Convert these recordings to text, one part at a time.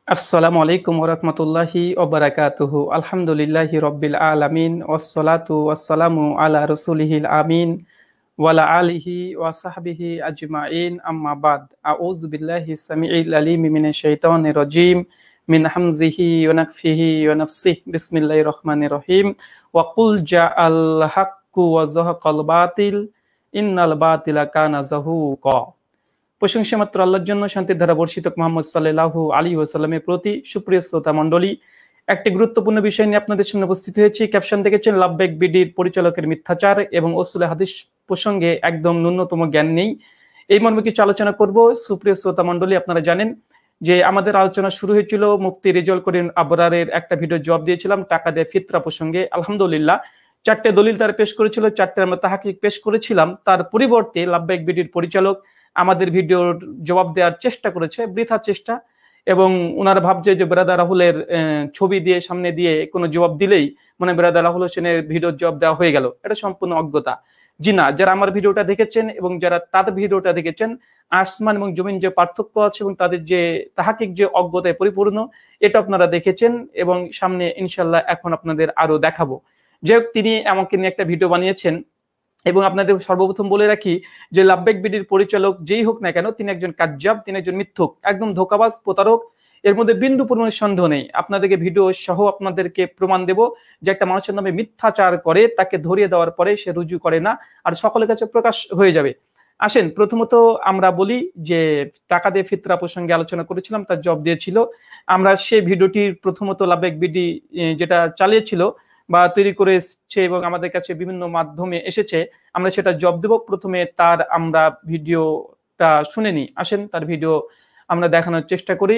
আসসালামু আলাইকুম ওরহমতুল্লাহি ওবারাকাতুহু আলহামদুলিল্লাহি রব্বিল আলামিন ওয়াসসালাতু ওয়াসসালামু আলা রসুলিহিল আমিন ওয়ালা আলিহি ওয়াসাহবিহি আজমাইন আম্মা বাদ আউযু বিল্লাহি সামিউল আলিম মিনাশ শাইতানির রাজিম মিন হামজিহি ওয়া নাফসিহি ওয়া নাফসিহি বিসমিল্লাহির রহমানির রহিম ওয়া কুল জাআল হাক্কু ওয়া যাহাকাল বাতিল ইন্নাল বাতিলা কানা যাহুকা। প্রশংসা মাত্র আল্লাহর জন্য, শান্তির ধারা বর্ষিত মুহাম্মদ সাল্লাল্লাহু আলাইহি ওয়াসাল্লামের প্রতি। সুপ্রিয় শ্রোতা মণ্ডলী, একটি গুরুত্বপূর্ণ বিষয় নিয়ে আপনাদের সামনে উপস্থিত হয়েছি। ক্যাপশন দেখেছেন, লাভবাইক বিডির পরিচালকের মিথ্যাচার এবং উসুলে হাদিস প্রসঙ্গে একদম ন্যূনতম জ্ঞান নেই। এই মর্মে কিছু আলোচনা করব। সুপ্রিয় শ্রোতা মণ্ডলী, আপনারা জানেন যে আমাদের আলোচনা শুরু হয়েছিল মুফতি রেজাউল করিম আবরারের একটা ভিডিও জবাব দিয়েছিলাম টাকা দিয়ে ফিতরা প্রসঙ্গে। আলহামদুলিল্লাহ, 4টে দলিল তার পেশ করেছিল, 4টে আমরা তাহাকিক পেশ করেছিলাম। তার পরিবর্তে লাভবাইক বিডির পরিচালক আমাদের ভিডিওর জবাব দেওয়ার চেষ্টা করেছে, বৃথা চেষ্টা। এবং ওনারা ভাবছে যে ব্রাদার রাহুলের ছবি দিয়ে সামনে দিয়ে কোনো জবাব দিলেই মানে ব্রাদার রাহুল হোসেনের ভিডিওর জবাব দেওয়া হয়ে গেল। এটা সম্পূর্ণ অজ্ঞতা। জি না, যারা আমার ভিডিওটা দেখেছেন এবং যারা তাদের ভিডিওটা দেখেছেন, আসমান এবং জমিন যে পার্থক্য আছে এবং তাদের যে তাহাকিক যে অজ্ঞতায় পরিপূর্ণ, এটা আপনারা দেখেছেন এবং সামনে ইনশাল্লাহ এখন আপনাদের আরো দেখাবো। যাই হোক, তিনি আমাকে নিয়ে একটা ভিডিও বানিয়েছেন এবং আপনাদের সর্বপ্রথম বলে রাখি যে লাভবাইক বিডির পরিচালক যেই হোক না কেন, তিনি একজন কাজ্জাব, তিনি একজন মিথ্যুক, একদম ধোঁকাবাজ, প্রতারক। এর মধ্যে বিন্দু পরিমাণ সন্দেহ নেই। আপনাদেরকে ভিডিও সহ আপনাদেরকে প্রমাণ দেব যে একটা মানুষের নামে মিথ্যাচার করে তাকে ধরিয়ে দেওয়ার পরে সে রুজু করে না, আর সকলের কাছে প্রকাশ হয়ে যাবে। আসেন, প্রথমত আমরা বলি যে টাকা দিয়ে ফিতরা প্রসঙ্গে আলোচনা করেছিলাম, তার জবাব দিয়েছিল। আমরা সেই ভিডিওটির প্রথমত লাভবাইক বিডি যেটা চালিয়েছিল বা তৈরি করেছে এবং আমাদের কাছে বিভিন্ন মাধ্যমে এসেছে, আমরা সেটা জবাব দেব। প্রথমে তার আমরা ভিডিওটা শুনে নিই। আসেন, তার ভিডিও আমরা দেখানোর চেষ্টা করি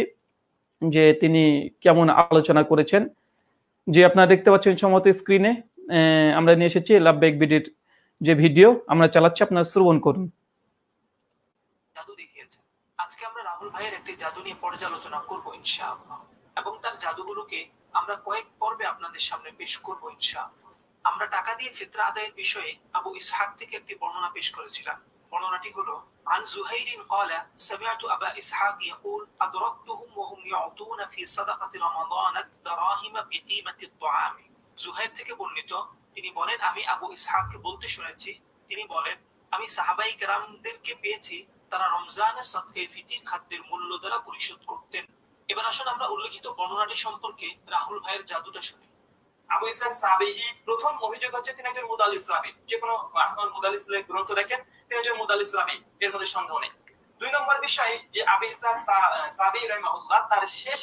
যে তিনি কেমন আলোচনা করেছেন। যে আপনারা দেখতে পাচ্ছেন সম্ভবত স্ক্রিনে আমরা নিয়ে এসেছি লাভবাইক বিডির যে ভিডিও আমরা চালাচ্ছি, আপনারা শ্রবণ করুন। জাদু দেখিয়েছে। আজকে আমরা রাহুল ভাইয়ের একটি জাদু নিয়ে পর্যালোচনা করব ইনশাআল্লাহ, এবং তার জাদুগুলোকে আমরা কয়েক পর্বে আপনাদের সামনে পেশ করব ইনশাআল্লাহ। আমরা টাকা দিয়ে ফিতরা আদায়ের বিষয়ে আবু ইসহাক থেকে একটি বর্ণনা পেশ করেছিলাম। বর্ণনাটি হলো, عن زهير قال سمعت أبا إسحاق يقول أدركتهم وهم يعطون في صدقة رمضان الدراهم بقيمة الطعام। জুহাইর থেকে বর্ণিত, তিনি বলেন আমি আবু ইসহাককে বলতে শুনেছি, তিনি বলেন আমি সাহাবাই কেরামদেরকে পেয়েছি তারা রমজানের সদকায়ে ফিতির খাদ্যের মূল্য দ্বারা পরিশোধ করতেন। এবার আসুন আমরা উল্লেখিত বর্ণনাটি সম্পর্কে রাহুল ভাইয়ের জাদুটা শুনি। আবু ইসহাক সাবিহি, প্রথম অভিযোগ হচ্ছে তিনি একজন মুদাল্লিস রাবী। যে কোনো আসমান মুদাল্লিসের গ্রন্থ দেখেন, তিনি একজন মুদাল্লিস রাবী, এর মধ্যে সন্দেহ নেই। 2 নম্বর বিষয় যে আবু ইসহাক সাবিহি রাহিমাহুল্লাহ তার শেষ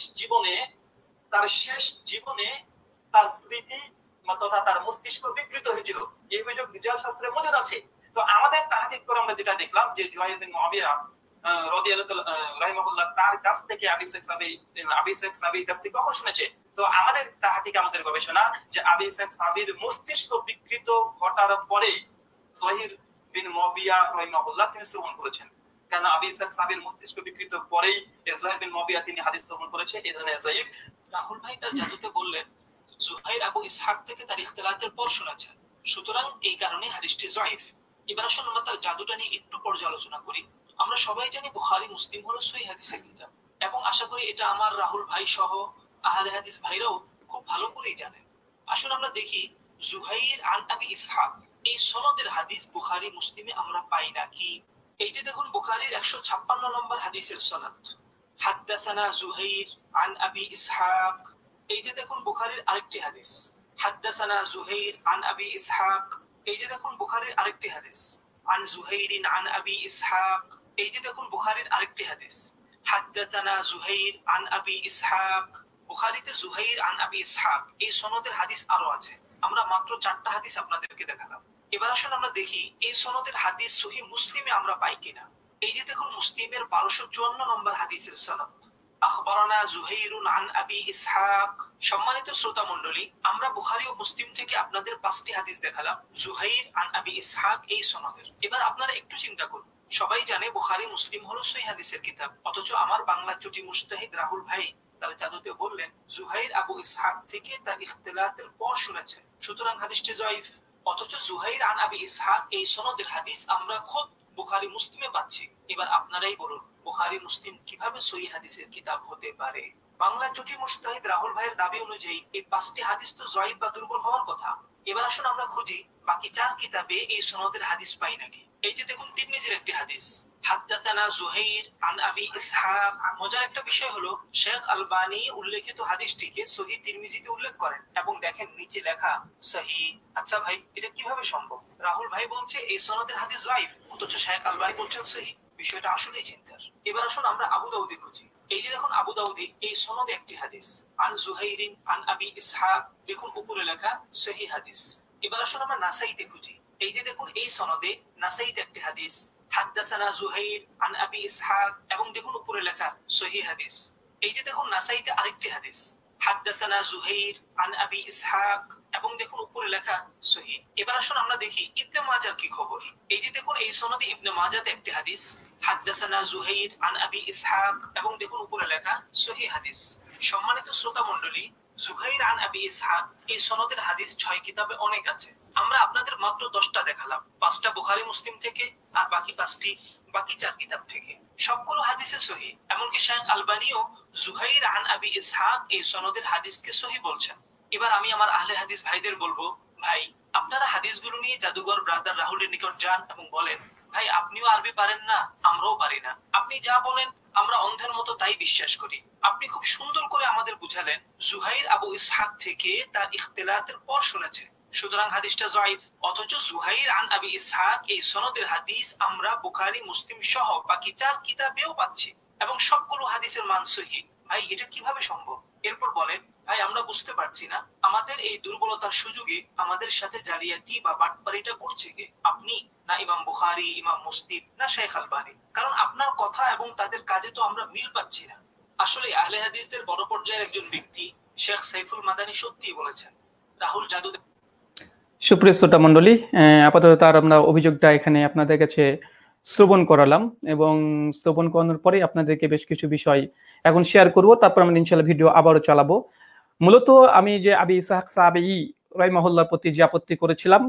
জীবনে তার স্মৃতি তথা তার মস্তিষ্ক বিকৃত হয়েছিল। এই অভিযোগ রিজাল শাস্ত্রে মজুদ আছে। তো আমাদের তাহকিক করে আমরা যেটা দেখলাম যে জুহাইর বিন মুআবিয়া রাহিমাহুল্লাহ তার কাছ থেকে আবু ইসহাক সাবির কাছ থেকে কখন শুনেছে। তো আমাদের তাহকিক, আমাদের গবেষণা যে আবু ইসহাক সাবির মস্তিষ্ক বিকৃত ঘটার পরে জুহাইর বিন মুআবিয়া রাহিমাহুল্লাহ তিনি শ্রবণ করেছেন। কেন আবু ইসহাক সাবির মস্তিষ্ক বিকৃত পরেই জুহাইর বিন মুআবিয়া তিনি হাদিস শ্রবণ করেছে, এজন্য যায়িব। রাহুল ভাই তার জাদুতে বললেন জুহাইর আবু ইসহাক থেকে তার ইখতিলাতের পর শুনেছেন, সুতরাং এই কারণে হাদিসটি যায়িফ। এবার আসুন আমরা তার জাদুটা নিয়ে একটু পর্যালোচনা করি। আমরা সবাই জানি বুখারী মুসলিম হলো সহিহ হাদিসের কিতাব, এবং আশা করি এটা আমার রাহুল ভাই সহ আহলে হাদিস ভাইরাও খুব ভালো করেই জানেন। আসুন আমরা দেখি জুহাইর আন আবি ইসহাক এই সনদের হাদিস বুখারী মুসলিমে আমরা পাই না কি। এই যে দেখুন বুখারীর 156 নম্বর হাদিসের সনদ, হাদাসানা জুহাইর আন আবি ইসহাক। এই যে দেখুন বুখারীর আরেকটি হাদিস, হাদাসানা জুহাইর আন আবি ইসহাক। এই যে দেখুন বুখারীর আরেকটি হাদিস, আন জুহাইরিন আন আবি ইসহাক। এই যে দেখুন বুখারীর আরেকটি হাদিস, হাদাসানা জুহাইর আন আবি ইসহাক। বুখারীতে জুহাইর আন আবি ইসহাক এই সনদের হাদিস আরো আছে। আমরা মাত্র 4টা হাদিস আপনাদেরকে দেখালাম। এবার আসুন আমরা দেখি এই সনদের হাদিস সহিহ মুসলিমে আমরা পাই কিনা। এই যে দেখুন মুসলিমের 1254 নম্বর হাদিসের সনদ, আখবারানা জুহাইরুন আন আবি ইসহাক। সম্মানিত শ্রোতা মণ্ডলী, আমরা বুখারী ও মুসলিম থেকে আপনাদের 5টি হাদিস দেখালাম জুহাইর আন আবি ইসহাক এই সনদের। এবার আপনারা একটু চিন্তা করুন, সবাই জানে বুখারী মুসলিম হলো সহিহ হাদিসের কিতাব, অথচ আমার বাংলা চটি মুজতাহিদ রাহুল ভাই তার জাদুতে বললেন জুহাইর আবু ইসহাক থেকে তার ইখতিলাতের পর শুনেছেন, সুতরাং হাদিসটি যায়িফ। অথচ জুহাইর আন আবি ইসহাক এই সনদের হাদিস আমরা খুব বুখারী মুসলিমে পাচ্ছি। এবার আপনারাই বলুন বুখারী মুসলিম কিভাবে সহিহ হাদিসের কিতাব হতে পারে? বাংলা জুটি মুস্তাহিদ রাহুল ভাইয়ের দাবি অনুযায়ী এই 5টি হাদিস তো জয়ীফ বা দুর্বল হওয়ার কথা। এবার আসুন আমরা খুঁজি বাকি 4 কিতাবে এই সনদের হাদিস পাই নাকি। এই যে দেখুন তিরমিজির একটি হাদিস, হাদাথানা জুহাইর আন আবি ইসহাক। মজার একটা বিষয় হলো শেখ আলবানী উল্লেখিত হাদিসটিকে সহিহ তিরমিজিতে উল্লেখ করেন এবং দেখেন নিচে লেখা সহিহ। আচ্ছা ভাই, এটা কিভাবে সম্ভব? রাহুল ভাই বলছে এই সনদের হাদিস জয়ীফ, অথচ শেখ আলবানী বলছেন সহিহ। বিষয়টা আসলেই চিন্তার। এবার আসুন আমরা আবু দাউদে খুঁজি। এই যে দেখুন আবু দাউদি এই সনদে একটি হাদিস, আন জুহাইরিন আন আবি ইসহাক, দেখুন উপরে লেখা সহিহ হাদিস। এবার আসুন আমরা নাসাইতে খুঁজি। এই যে দেখুন এই সনদে নাসাইতে একটি হাদিস, হাদাসানা জুহাইর আন আবি ইসহাক, এবং দেখুন উপরে লেখা সহিহ হাদিস। এই যে দেখুন নাসাইতে আরেকটি হাদিস, হাদাসানা জুহাইর আন আবি ইসহাক, এবং দেখুন উপরে লেখা সহিহ। এবার আসুন আমরা দেখি ইবনে মাজার কি খবর। এই যে দেখুন এই সনদে ইবনে মাজাতে একটি হাদিস, হাদাসানা জুহাইর আন আবি ইসহাক, এবং দেখুন উপরে লেখা সহিহ হাদিস। সম্মানিত শ্রোতা মণ্ডলী, জুহাইর আন আবি ইসহাক এই সনদের হাদিস 6 কিতাবে অনেক আছে। আমরা আপনাদের মাত্র 10টা দেখালাম, 5টা বুখারী মুসলিম থেকে আর বাকি 5টি বাকি 4 কিতাব থেকে। সবগুলো হাদিসে সহিহ। এমনকি শেখ আলবানীও জুহাইর আন আবি ইসহাক এই সনদের হাদিসকে সহিহ বলছেন। এবার আমি আমার আহলে হাদিস ভাইদের বলবো, ভাই আপনারা হাদিসগুলো নিয়ে জাদুঘর ব্রাদার রাহুলের নিকট যান এবং বলেন, ভাই আপনিও আরবি পারেন না, আমরাও পারি না, আপনি যা বলেন আমরা অন্ধের মতো তাই বিশ্বাস করি। আপনি খুব সুন্দর করে আমাদের বুঝালেন জুহাইর আবু ইসহাক থেকে তার ইখতিলাতের পর শুনেছে, সুতরাং হাদিসটা জয়ীফ। অথচ জুহাইর আন আবি ইসহাক এই সনদের হাদিস আমরা বুখারী মুসলিম সহ বাকি 4 কিতাবেও পাচ্ছি এবং সবগুলো হাদিসের মান সহিহ। ভাই এটা কিভাবে সম্ভব? এরপর বলেন, ভাই আমরা বুঝতে পারছি না আমাদের এই দুর্বলতার সুযোগে আমাদের সাথে জালিয়াতি বা বাটপারিটা করছে কে? আপনি না ইমাম বুখারী, ইমাম মুসলিম, না শেখ আলবানী? কারণ আপনার কথা এবং তাদের কাজে তো আমরা মিল পাচ্ছি না। আসলে আহলে হাদিসদের বড় পর্যায়ের একজন ব্যক্তি শেখ সাইফুল মাদানী সত্যিই বলেছেন রাহুল জাদু। সুপ্রিয় শ্রোতা মণ্ডলী, আপাতত তার আমরা অভিযোগটা এখানে আপনাদের কাছে শ্রবণ করালাম এবং শ্রবণ করানোর পরে আপনাদেরকে বেশ কিছু বিষয় এখন শেয়ার করব, তারপর আমরা ইনশাআল্লাহ ভিডিও আবারও চালাবো। মূলত আমি যে আবি ইসহাক সাহাবী রাহিমাহুল্লাহর প্রতি যে আপত্তি করেছিলাম,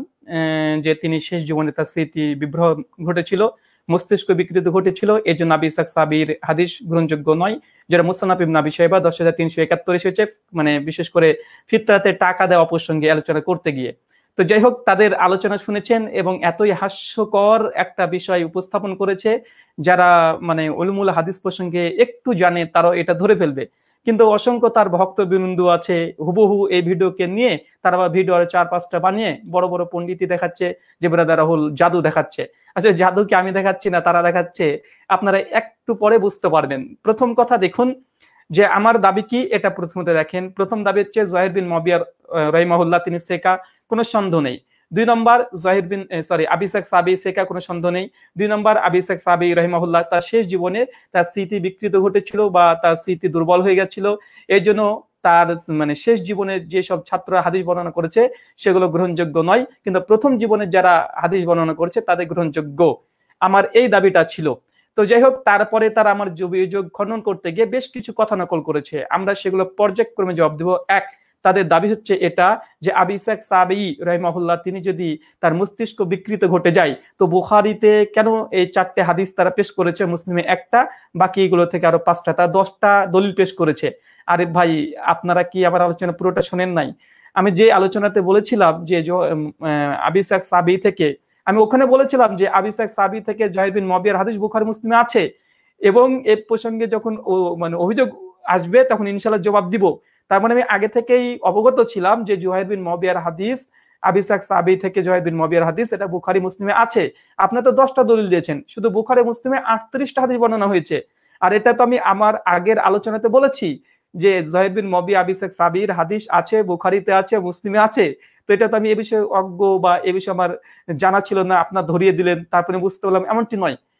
যে তিনি শেষ জীবনে তার স্মৃতি বিভ্রম ঘটেছিল, মস্তিষ্ক বিকৃতি ঘটেছিল, এই জন্য আবি ইসহাক সাহাবীর হাদিস গ্রহণযোগ্য নয়, যেটা মুসনাদ ইবনে আবি শাইবা 10,371 এসেছে, মানে বিশেষ করে ফিতরাতে টাকা দেওয়া প্রসঙ্গে আলোচনা করতে গিয়ে। তো যাই হোক, তাদের আলোচনা শুনেছেন এবং এতই হাস্যকর একটা বিষয় উপস্থাপন করেছে, যারা মানে উলুমুল হাদিস প্রসঙ্গে একটু জানে তারাও এটা ধরে ফেলবে। কিন্তু অসংখ্য তার ভক্তবৃন্দ আছে হুবহু এই ভিডিওকে নিয়ে তারা আবার ভিডিও আরো 4-5টা বানিয়ে বড় বড় পণ্ডিতই দেখাচ্ছে যে ব্রাদার রাহুল জাদু দেখাচ্ছে। আচ্ছা, জাদু কি আমি দেখাচ্ছি না তারা দেখাচ্ছে, আপনারা একটু পরে বুঝতে পারবেন। প্রথম কথা দেখুন যে আমার দাবি কি, এটা প্রথমত দেখেন। প্রথম দাবি হচ্ছে জহির বিন মুআবিয়া রাহিমাহুল্লাহ তিনি সেকা, কোনো সন্দেহ নেই। 2 নম্বর আবি ইসহাক সাহাবী সেকা, কোনো সন্দেহ নেই। 2 নম্বর আবি ইসহাক সাহাবী রাহিমাহুল্লাহ তার শেষ জীবনে তার স্মৃতি বিকৃত ঘটেছিল বা তার স্মৃতি দুর্বল হয়ে গেছিল, এই জন্য তার মানে শেষ জীবনে যেসব ছাত্ররা হাদিস বর্ণনা করেছে সেগুলো গ্রহণযোগ্য নয়, কিন্তু প্রথম জীবনে যারা হাদিস বর্ণনা করেছে তাদের গ্রহণযোগ্য। আমার এই দাবিটা ছিল। তো যাই হোক, তারপরে তারা আমার অভিযোগ খণ্ডন করতে গিয়ে বেশ কিছু কথা নকল করেছে, আমরা সেগুলো পর্যায়ক্রমে জবাব দেব। এক, তাদের দাবি হচ্ছে এটা যে আবি ইসহাক সাহাবী রাহিমাহুল্লাহ তিনি যদি তার মস্তিষ্ক বিকৃত ঘটে যায় তো বুখারীতে কেন এই 4টে হাদিস তারা পেশ করেছে, মুসলিমে 1টা, বাকি এগুলো থেকে আরো 5টা, তারা 10টা দলিল পেশ করেছে। আরে ভাই, আপনারা কি আমার আলোচনা পুরোটা শোনেন নাই? আমি যে আলোচনাতে বলেছিলাম যে আবি ইসহাক সাহাবী থেকে, আমি ওখানে বলেছিলাম যে আবি ইসহাক সাহাবী থেকে জহির বিন মুআবিয়ার হাদিস বুখারী মুসলিমে আছে এবং এই প্রসঙ্গে যখন মানে অভিযোগ আসবে তখন ইনশাআল্লাহ জবাব দিব। তার মানে আমি আগে থেকেই অবগত ছিলাম যে জহির বিন মুআবিয়ার হাদিস, আবি ইসহাক সাহাবী থেকে জহির বিন মুআবিয়ার হাদিস এটা বুখারী মুসলিমে আছে। আপনারা তো 10টা দলিল দিয়েছেন, শুধু বুখারী মুসলিমে 38টা হাদিস বর্ণনা হয়েছে। আর এটা তো আমি আমার আগের আলোচনাতে বলেছি যে জহির বিন মুআবিয়া আবি ইসহাক সাহাবীর হাদিস আছে, বুখারীতে আছে, মুসলিমে আছে। তো এটা তো আমি এ বিষয়ে অজ্ঞ বা এ বিষয়ে আমার জানা ছিল না, আপনার ধরিয়ে দিলেন তারপরে বুঝতে পারলাম, এমনটি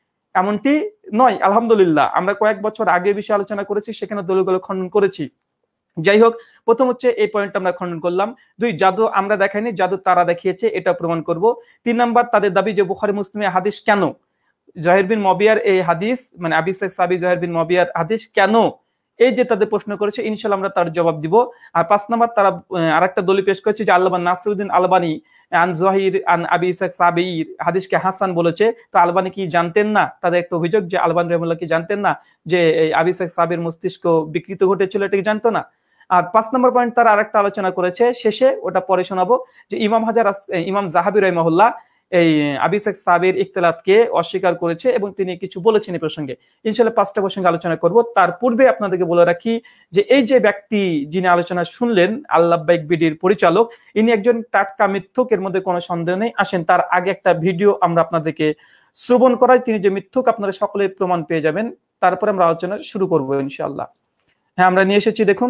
নয়। আলহামদুলিল্লাহ, আমরা কয়েক বছর আগে বিষয়ে আলোচনা করেছি, সেখানে দলিলগুলো খণ্ডন করেছি। যাই হোক, প্রথম হচ্ছে এই পয়েন্টটা আমরা খণ্ডন করলাম। 2, জাদু আমরা দেখাইনি, জাদু তারা দেখিয়েছে, এটা প্রমাণ করব। 3 নম্বর, তাদের দাবি যে বুখারী মুসলিমে হাদিস কেন, জহির বিন মুআবিয়ার এই হাদিস মানে আবি ইসহাক সাহাবী জহির বিন মুআবিয়ার হাদিস কেন, এই যে তাদের প্রশ্ন করেছে, ইনশাআল্লাহ আমরা তার জবাব দিব। আর 5 নম্বর, তারা আরেকটা দলিল পেশ করেছে যে আল্লামা নাসিরউদ্দিন আলবানী আন জহির আন আবি ইসহাক সাবিঈর হাদিসকে হাসান বলেছে, তো আলবানি কি জানতেন না? তাদের একটা অভিযোগ যে আলবানি রাহিমাহুল্লাহ কি জানতেন না যে এই আবি ইসহাক সাবির মস্তিষ্ক বিকৃত ঘটেছিল, এটা কি জানতো না? আর 5 নম্বর পয়েন্ট তারা আরেকটা আলোচনা করেছে শেষে, ওটা পরে শোনাবো, যে ইমাম জাহাবি রাহিমাহুল্লাহ এই আবি ইসহাক সাবির ইখতিলাতকে অস্বীকার করেছে এবং তিনি কিছু বলেছেন এই প্রসঙ্গে। ইনশাআল্লাহ 5টা প্রসঙ্গে আলোচনা করব। তার পূর্বে আপনাদেরকে বলে রাখি যে এই যে ব্যক্তি যিনি আলোচনা শুনলেন আল্লাহবাইক বিডির পরিচালক, ইনি একজন টাটকা মিথ্যুক, এর মধ্যে কোনো সন্দেহ নেই। আসেন তার আগে একটা ভিডিও আমরা আপনাদেরকে শ্রবণ করাই, তিনি যে মিথ্যুক আপনারা সকলে প্রমাণ পেয়ে যাবেন, তারপরে আমরা আলোচনা শুরু করব ইনশাআল্লাহ। হ্যাঁ, আমরা নিয়ে এসেছি, দেখুন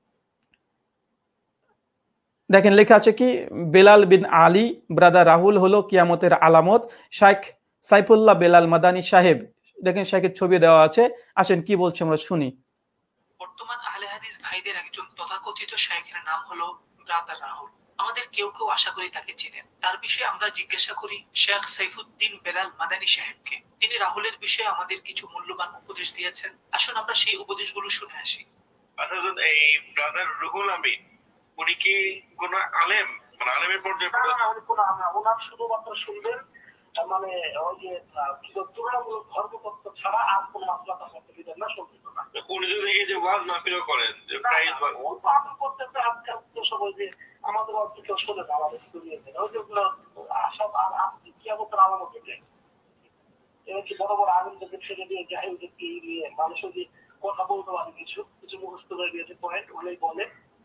দেখেন লেখা আছে কি, বেলাল বিন আলী ব্রাদার রাহুল হলো কিয়ামতের আলামত, শাইখ সাইফুল্লাহ বেলাল মাদানী সাহেব। দেখেন শাইখের ছবি দেওয়া আছে, আসেন কি বলছে আমরা শুনি। বর্তমান আহলে হাদিস ভাইদের একজন তথাকথিত শাইখের নাম হলো ব্রাদার রাহুল। আমাদের কেউ কেউ আশা করি তাকে চেনেন। তার বিষয়ে আমরা জিজ্ঞাসা করি শেখ সাইফুদ্দিন বেলাল মাদানী সাহেবকে। তিনি রাহুলের বিষয়ে আমাদের কিছু মূল্যবান উপদেশ দিয়েছেন। আসুন আমরা সেই উপদেশগুলো শুনে আসি। এই ব্রাদার রুহুল আমিন উনি কি কোন আলেম, মানে আলেমের পর্যায়ে? ওনার শুধুমাত্র শুনবেন মানে ওই যে তুলনামূলক ধর্মতত্ত্ব ছাড়া আর কোন মাসলা তার মধ্যে দিতেন না, শুনতেন না। উনি যদি যে ওয়াজ মাহফিলও করেন, যে প্রাইজ ও তো আপনি করতেছে আজকাল তো সবাই যে আমাদের অর্থ কেউ শোনে না, আমাদের শুনিয়েছেন ওই যেগুলো সব কিয়ামতের আলামত এটাই। এবার কি বড় বড় আলেমদেরকে ছেড়ে দিয়ে জাহিলদেরকে নিয়ে মানুষের যে কথা বলতে পারে কিছু কিছু মুখস্থ হয়ে গিয়েছে পয়েন্ট, ওগুলোই বলে।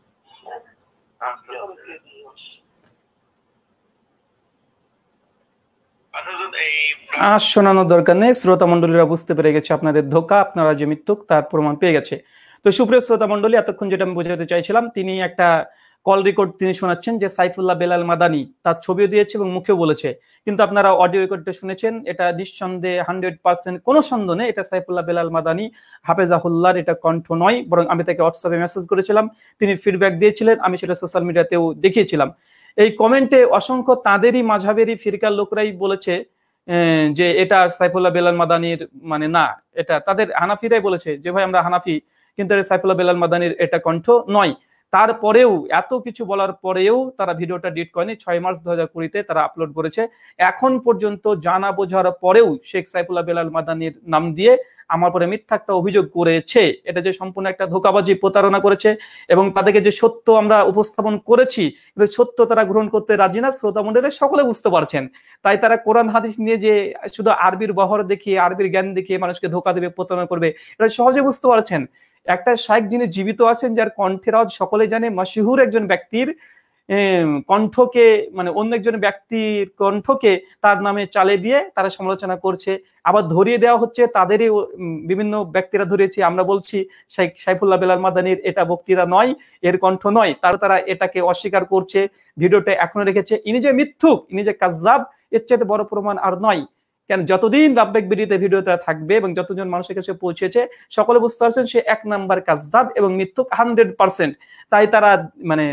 শোনানোর দরকার নেই, শ্রোতা মন্ডলীরা বুঝতে পেরে গেছে আপনাদের ধোঁকা, আপনারা যে মিথ্যুক তার প্রমাণ পেয়ে গেছে। তো সুপ্রিয় শ্রোতা মন্ডলী, এতক্ষণ যেটা আমি বোঝাতে চাইছিলাম, তিনি একটা কল রেকর্ড তিনি শোনাচ্ছেন যে সাইফুল্লাহ বেলাল মাদানী, তার ছবিও দিয়েছে এবং মুখেও বলেছে, কিন্তু আপনারা অডিও রেকর্ডটা শুনেছেন, এটা নিঃসন্দেহে 100% কোনো সন্দেহ নেই এটা সাইফুল্লাহ বেলাল মাদানী হাফেজাহুল্লাহর এটা কণ্ঠ নয়, বরং আমি তাকে হোয়াটসঅ্যাপে মেসেজ করেছিলাম, তিনি ফিডব্যাক দিয়েছিলেন, আমি সেটা সোশ্যাল মিডিয়াতেও দেখিয়েছিলাম। এই কমেন্টে অসংখ্য তাদেরই মাঝহাবেরই ফিরকার লোকরাই বলেছে যে এটা সাইফুল্লাহ বেলাল মাদানীর মানে না, এটা তাদের হানাফিরাই বলেছে যে ভাই আমরা হানাফি, কিন্তু সাইফুল্লাহ বেলাল মাদানীর এটা কণ্ঠ নয়। তারপরেও এত কিছু বলার পরেও তারা ভিডিওটা ডিলিট করেনি, 6 মার্চ 2020-তে তারা আপলোড করেছে। এখন পর্যন্ত জানা বোঝার পরেও শেখ সাইফুল্লাহ বেলাল মাদানীর নাম দিয়ে আমার পরে মিথ্যা একটা অভিযোগ করেছে, এটা যে সম্পূর্ণ একটা ধোঁকাবাজি, প্রতারণা করেছে, এবং তাদেরকে যে সত্য আমরা উপস্থাপন করেছি সত্য তারা গ্রহণ করতে রাজি না, শ্রোতা মণ্ডলী সকলে বুঝতে পারছেন। তাই তারা কোরআন হাদিস নিয়ে যে শুধু আরবির বহর দেখিয়ে আরবির জ্ঞান দেখিয়ে মানুষকে ধোঁকা দেবে, প্রতারণা করবে, এটা সহজে বুঝতে পারছেন। একটা শাইখ যিনি জীবিত আছেন, যার কণ্ঠের আওয়াজ সকলে জানে, মাশহুর একজন ব্যক্তির কণ্ঠকে মানে অন্য একজন ব্যক্তির কণ্ঠকে তার নামে চালে দিয়ে তারা সমালোচনা করছে, আবার ধরিয়ে দেওয়া হচ্ছে তাদেরই বিভিন্ন ব্যক্তিরা ধরিয়েছে। আমরা বলছি শেখ সাইফুল্লাহ বেলাল মাদানীর এটা বক্তৃতা নয়, এর কণ্ঠ নয়, তারা এটাকে অস্বীকার করছে, ভিডিওটা এখনো রেখেছে। ইনি যে মিথ্যুক, ইনি যে কাযযাব, এর চেয়ে বড় প্রমাণ আর নয়। কেন যতদিন লাভবাইক বিডিতে ভিডিওটা থাকবে এবং যতজন মানুষের কাছে পৌঁছেছে সকলে বুঝতে পারছেন সে 1 নাম্বার কাযযাব এবং মিথ্যুক 100%। তাই তারা মানে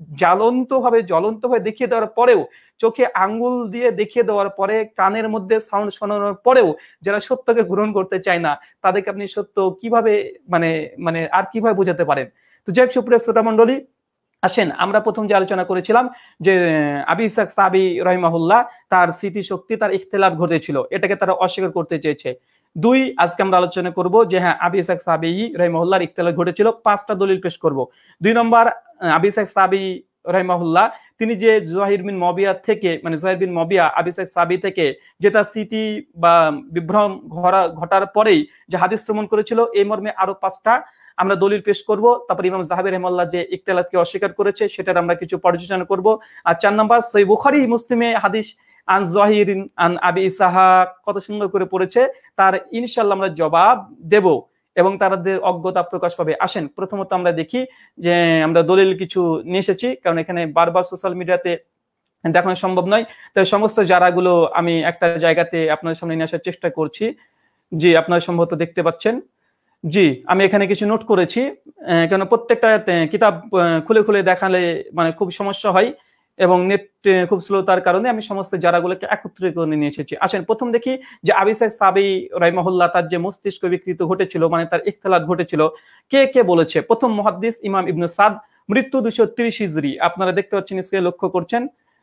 জ্বলন্তভাবে দেখিয়ে দেওয়ার পরেও, চোখে আঙ্গুল দিয়ে দেখিয়ে দেওয়ার পরে, কানের মধ্যে সাউন্ড শোনানোর পরেও যারা সত্যকে গ্রহণ করতে চায় না, তাদেরকে আপনি সত্য কিভাবে মানে আর কিভাবে বোঝাতে পারেন? তো যাই হোক সুপ্রিয় শ্রোতা মণ্ডলী, আসেন আমরা প্রথম যে আলোচনা করেছিলাম যে আবি ইসহাক সাবি রাহিমাহুল্লাহ তার স্মৃতি শক্তি, তার ইখতিলাফ ঘটেছিল, এটাকে তারা অস্বীকার করতে চেয়েছে। 2, আজকে আমরা আলোচনা করব যে হ্যাঁ আবি ইসহাক সাবি রাহিমাহুল্লাহর ইখতিলাফ ঘটেছিল, 5টা দলিল পেশ করব। 2 নম্বর, আবি ইসহাক সাবি রাহিমাহুল্লাহ তিনি যে জহির বিন মুবিয়া থেকে মানে জহির বিন মুবিয়া আবি ইসহাক সাবি থেকে যে তার স্মৃতি বা বিভ্রম ঘটার পরেই যে হাদিস শ্রবণ করেছিল, এই মর্মে আরো 5টা আমরা দলিল পেশ করব। তারপর ইমাম যাহাবি রাহিমাহুল্লাহ যে ইখতিলাফকে অস্বীকার করেছে সেটার আমরা কিছু পর্যালোচনা করব। আর 4 নম্বর, সহিহ বুখারী মুসলিমে হাদিস আন জহির আন আবি ইসহাক কত সুন্দর করে পড়েছে, তার ইনশাআল্লাহ আমরা জবাব দেব এবং তাদের অজ্ঞতা প্রকাশ পাবে। আসেন প্রথমত আমরা দেখি যে আমরা দলিল কিছু নিয়ে এসেছি, কারণ এখানে বারবার সোশ্যাল মিডিয়াতে দেখানো সম্ভব নয়, তাই সমস্ত জায়গাগুলো আমি একটা জায়গাতে আপনাদের সামনে নিয়ে আসার চেষ্টা করছি। জি, আপনারা সম্ভবত দেখতে পাচ্ছেন। জি, আমি এখানে কিছু নোট করেছি, কেন প্রত্যেকটা কিতাব খুলে খুলে দেখালে মানে খুব সমস্যা হয় এবং নেট খুব স্লোতার কারণে আমি সমস্ত জায়গাগুলোকে একত্রিত করে নিয়ে এসেছি। আসেন প্রথম দেখি যে আবি ইসহাক সাবি রাহিমাহুল্লাহ তার যে মস্তিষ্ক বিকৃত ঘটেছিল, মানে তার ইখতিলাত ঘটেছিল, কে কে বলেছে? প্রথম মুহাদ্দিস ইমাম ইবনে সাদ, মৃত্যু 230 হিজরি। আপনারা দেখতে পাচ্ছেন, স্ক্রিনে লক্ষ্য করছেন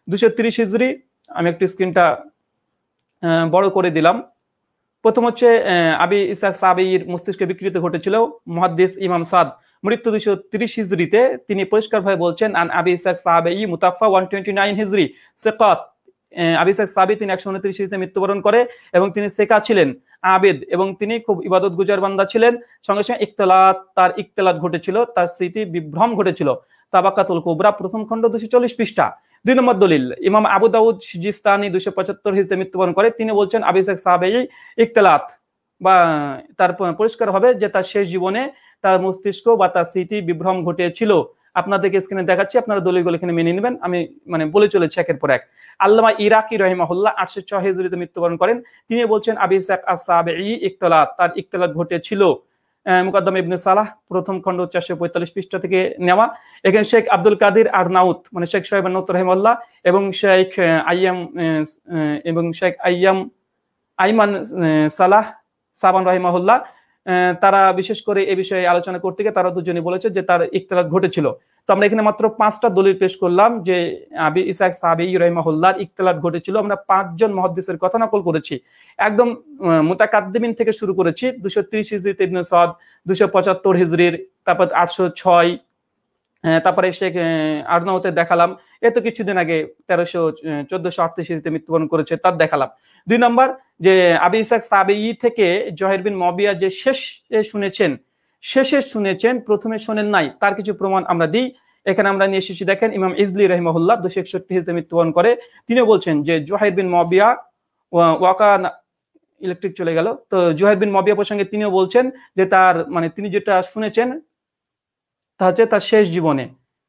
230 হিজরি। আমি একটু স্ক্রিনটা বড় করে দিলাম। প্রথম হচ্ছে আবি ইসহাক সাবির মস্তিষ্কে বিকৃতি ঘটেছিল। মুহাদ্দিস ইমাম সাদ মৃত্যু 230 হিজরিতে, তিনি পরিষ্কারভাবে বলছেন আন আবি ইসহাক সাবি মুতাফা 129 হিজরি সিকাত। আবি ইসহাক সাবি তিনি 129 হিজরিতে মৃত্যুবরণ করে এবং তিনি সেকা ছিলেন, আবেদ, এবং তিনি খুব ইবাদত গুজার বান্দা ছিলেন। সঙ্গে সঙ্গে তার ইখতিলাত ঘটেছিল, তার স্মৃতি বিভ্রম ঘটেছিল। তাবাকাতুল কুবরা প্রথম খণ্ড 240 পৃষ্ঠা। 2 নম্বর দলিল, ইমাম আবু দাউদ সিজিস্তানি 275 হিজরিতে মৃত্যুবরণ করে। তিনি বলছেন আবি ইসহাক সাবি ইখতিলাত বা তার পরিষ্কার হবে যে তার শেষ জীবনে তার মস্তিষ্ক বা তার স্মৃতি বিভ্রম ঘটেছিল। আপনাদেরকে স্ক্রিনে দেখাচ্ছি, আপনারা দলিলগুলো এখানে মেনে নেবেন, আমি বলে চলেছি একের পর এক। আল্লামা ইরাকি রাহিমাহুল্লাহ 806 হিজরিতে মৃত্যুবরণ করেন। তিনি বলছেন আবি ইসহাক আস-সাবিঈ ইখতিলাত, তার ইখতিলাত ঘটেছিল। মুকদ্দমা ইবনে সালাহ প্রথম খণ্ড 445 পৃষ্ঠা থেকে নেওয়া। এখানে শেখ আব্দুল কাদির আরনাউত শেখ শোয়েব আন-নাউত রাহিমাহুল্লাহ এবং শেখ আইমান সালাহ সাবান রাহিমাহুল্লাহ, তারা বিশেষ করে এই বিষয়ে আলোচনা করতে গিয়ে তারা দুজনই বলেছে যে তার ইখতিলাত ঘটেছিল। তো আমরা এখানে মাত্র 5টা দলিল পেশ করলাম যে আবি ইসহাক সাবি রাহিমাহুল্লাহর ইখতিলাত ঘটেছিল। আমরা 5 জন মুহাদ্দিসের কথা নকল করেছি, একদম মুতাকাদ্দিমিন থেকে শুরু করেছি। 230 হিজরিতে ইবনে সাদ, 275 হিজরির, তারপর 806, তারপরে শেখ আরনাউতে দেখালাম, এত কিছুদিন আগে 1438 হিজরিতে মৃত্যুবরণ করেছে, তার দেখালাম। 2 নম্বর যে আবি ইসহাক সাবি থেকে জহির বিন মুবিয়া যে শেষে শুনেছেন, প্রথমে শোনেন নাই, তার কিছু প্রমাণ আমরা দিই। এখানে আমরা নিয়ে এসেছি, দেখেন ইমাম ইজলি রাহিমাহুল্লাহ 261 হিজরিতে মৃত্যুবরণ করে। তিনি বলছেন যে জহির বিন মুবিয়া ওয়াকানা, ইলেকট্রিক চলে গেল, তো জহির বিন মুবিয়া প্রসঙ্গে তিনিও বলছেন যে তার তিনি যেটা শুনেছেন তা হচ্ছে তার শেষ জীবনে।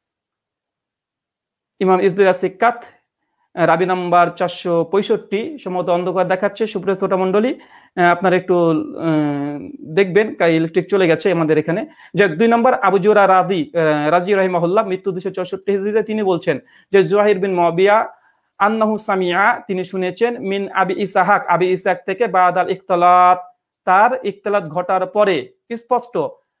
ইমাম ইজলি সিকাত, রাবি নাম্বার 465, সম্ভবত অন্ধকার দেখাচ্ছে সুপ্রিয় শ্রোতা মণ্ডলী, আপনারা একটু দেখবেন, ইলেকট্রিক চলে গেছে আমাদের এখানে। যে 2 নম্বর আবু জুরা রাজি রাহিমাহুল্লাহ মৃত্যু 264 হিজরিতে, তিনি বলছেন যে জহির বিন মুবিয়া আন্নাহু সামিআ, তিনি শুনেছেন মিন আবি ইসহাক থেকে বাদাল ইখতিলাত, তার ইখতিলাত ঘটার পরে। স্পষ্ট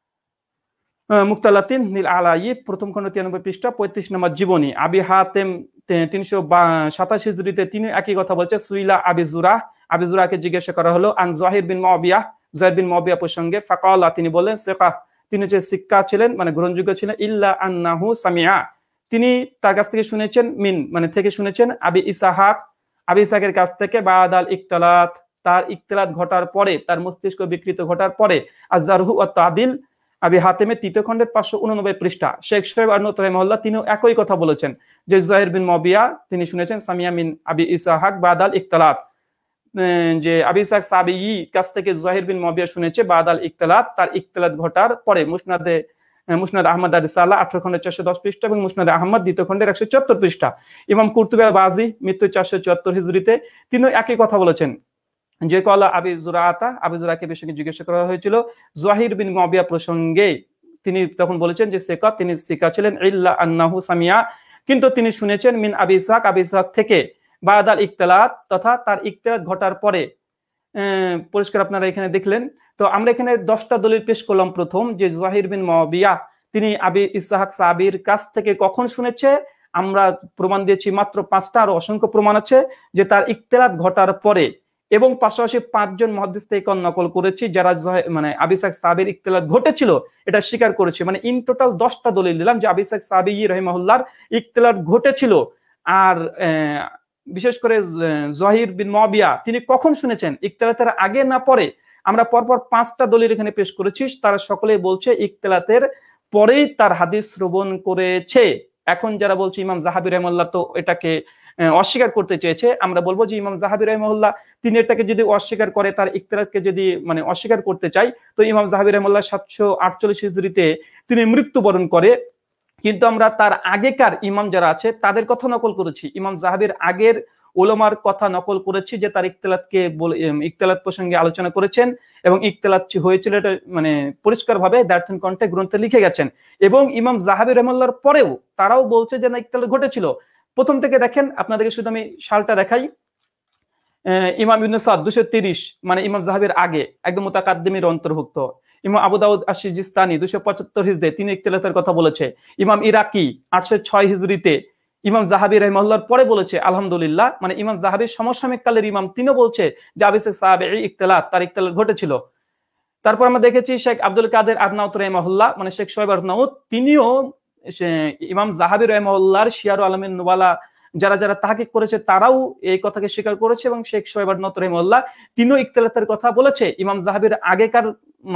মুক্তালাতিন নীল আলাই প্রথম খণ্ড 93 পৃষ্ঠা 35 নম্বর জীবনী। আবি হাতেম 327 হিজরিতে তিনি একই কথা বলছে। সুইলা আবি জুরাকে জিজ্ঞাসা করা হলো আন জহির বিন মুবিয়া প্রসঙ্গে, ফাকালা, তিনি বললেন সিকা, তিনি যে সিক্কা ছিলেন গ্রহণযোগ্য ছিলেন, ইল্লা আন্নাহু সামিআ, তিনি তার কাছ থেকে শুনেছেন, থেকে শুনেছেন আবি ইসহাকের কাছ থেকে বাদাল ইখতিলাত, তার ইখতিলাত ঘটার পরে, তার মস্তিষ্ক বিকৃত ঘটার পরে। আজ-জারহু ওয়া তা'দিল আবি হাতেমের 3 খণ্ডের 589 পৃষ্ঠা। শেখ শোয়েব আন-নাউত রাহিমাহুল্লাহ তিনিও একই কথা বলেছেন যে জহির বিন মুবিয়া তিনি শুনেছেন সামিয়া মিন আবি ইসহাক বাদাল ইখতিলাত, যে আবি ইসহাক সাবি কাছ থেকে জহির বিন মুবিয়া শুনেছে বাদাল ইখতিলাত, তার ইখতিলাত ঘটার পরে। মুসনাদ আহমদ আর-রিসালা 18 খণ্ডের 410 পৃষ্ঠা এবং মুসনাদ আহমদ 2 খণ্ডের 174 পৃষ্ঠা। ইমাম কুরতুবী আল-বাজি মৃত্যু 474 হিজরিতে, তিনিও একই কথা বলেছেন যে কলা আবি জুরাকে বিষয়ে জিজ্ঞাসা করা হয়েছিল জহির বিন মুবিয়া প্রসঙ্গে, তিনি তখন বলেছেন যে তিনি সিকা ছিলেন, ইল্লা আন্নাহু সামিয়া, কিন্তু তিনি শুনেছেন মিন আবি ইসহাক থেকে বাদাল ইখতিলাত, তথা তার ইখতিলাত ঘটার পরে। পরিষ্কার আপনারা এখানে দেখলেন। তো আমরা এখানে 10টা দলিল পেশ করলাম। প্রথম যে জহির বিন মুবিয়া তিনি আবি ইসহাক সাবির কাছ থেকে কখন শুনেছে, আমরা প্রমাণ দিয়েছি মাত্র 5টা, আর অসংখ্য প্রমাণ আছে যে তার ইখতিলাত ঘটার পরে। এবং পাশাপাশি 5 জন মুহাদ্দিস থেকে নকল করেছি যারা আবি ইসহাক সাবির ইখতিলাত ঘটেছিল এটা স্বীকার করেছে। ইন টোটাল 10টা দলিল দিলাম যে আবি ইসহাক সাবি রাহিমাহুল্লাহর ইখতিলাত ঘটেছিল। আর বিশেষ করে জহির বিন মুবিয়া তিনি কখন শুনেছেন, ইখতিলাতের আগে না পরে। আমরা পরপর 5টা দলিল এখানে পেশ করেছি, তারা সকলেই বলছে ইখতিলাতের পরেই তার হাদিস শ্রবণ করেছে। এখন যারা বলছে ইমাম যাহাবী রাহিমাহুল্লাহ তো এটাকে অস্বীকার করতে চেয়েছে, আমরা বলবো যে ইমাম যাহাবী রাহিমাহুল্লাহ তিনি এটাকে যদি অস্বীকার করে, তার ইখতিলাতকে যদি অস্বীকার করতে চাই, তো ইমাম যাহাবী রাহিমাহুল্লাহ 748 হিজরিতে তিনি মৃত্যুবরণ করে। কিন্তু আমরা তার আগেকার ইমাম যারা আছে তাদের কথা নকল করেছি, ইমাম যাহাবীর আগের উলামার কথা নকল করেছি যে তার ইখতিলাত প্রসঙ্গে আলোচনা করেছেন এবং ইখতিলাত হয়েছিল এটা পরিষ্কার ভাবে দার্থিন কণ্ঠে গ্রন্থে লিখে গেছেন। এবং ইমাম যাহাবী রাহিমাহুল্লাহর পরেও তারাও বলছে যে না, ইখতিলাত ঘটেছিল। প্রথম থেকে দেখেন, আপনাদেরকে শুধু আমি সালটা দেখাই। ইমাম ইবনে সাদ 230, ইমাম যাহাবীর আগে, একদম মুতাকাদ্দিমের অন্তর্ভুক্ত। ইমাম আবু দাউদ আশ-সিজিস্তানি 275 হিজরিতে তিনি ইখতিলাতের কথা বলেছে। ইমাম ইরাকি 806 হিজরিতে, ইমাম জাহাবি রাহিমাহুল্লাহর পরে বলেছে আলহামদুলিল্লাহ, মানে ইমাম জাহাবির সমসাময়িক কালের ইমাম তিনিও বলছে যে আবি ইসহাক সাবিঈ ইখতিলাত, তার ইখতিলাত ঘটেছিল। তারপর আমরা দেখেছি শেখ আব্দুল কাদের আরনাউত রাহিমাহুল্লাহ, মানে শেখ শোয়েব আরনাউত, তিনিও ইমাম জাহাবি রাহিমাহুল্লাহর শিয়ার আলমিন নুবালা যারা যারা তাহকিক করেছে তারাও এই কথাকে স্বীকার করেছে, এবং শেখ শোয়েব আরনাউত রাহিমাহুল্লাহ তিনিও ইখতিলাতের কথা বলেছে। ইমাম জাহাবির আগেকার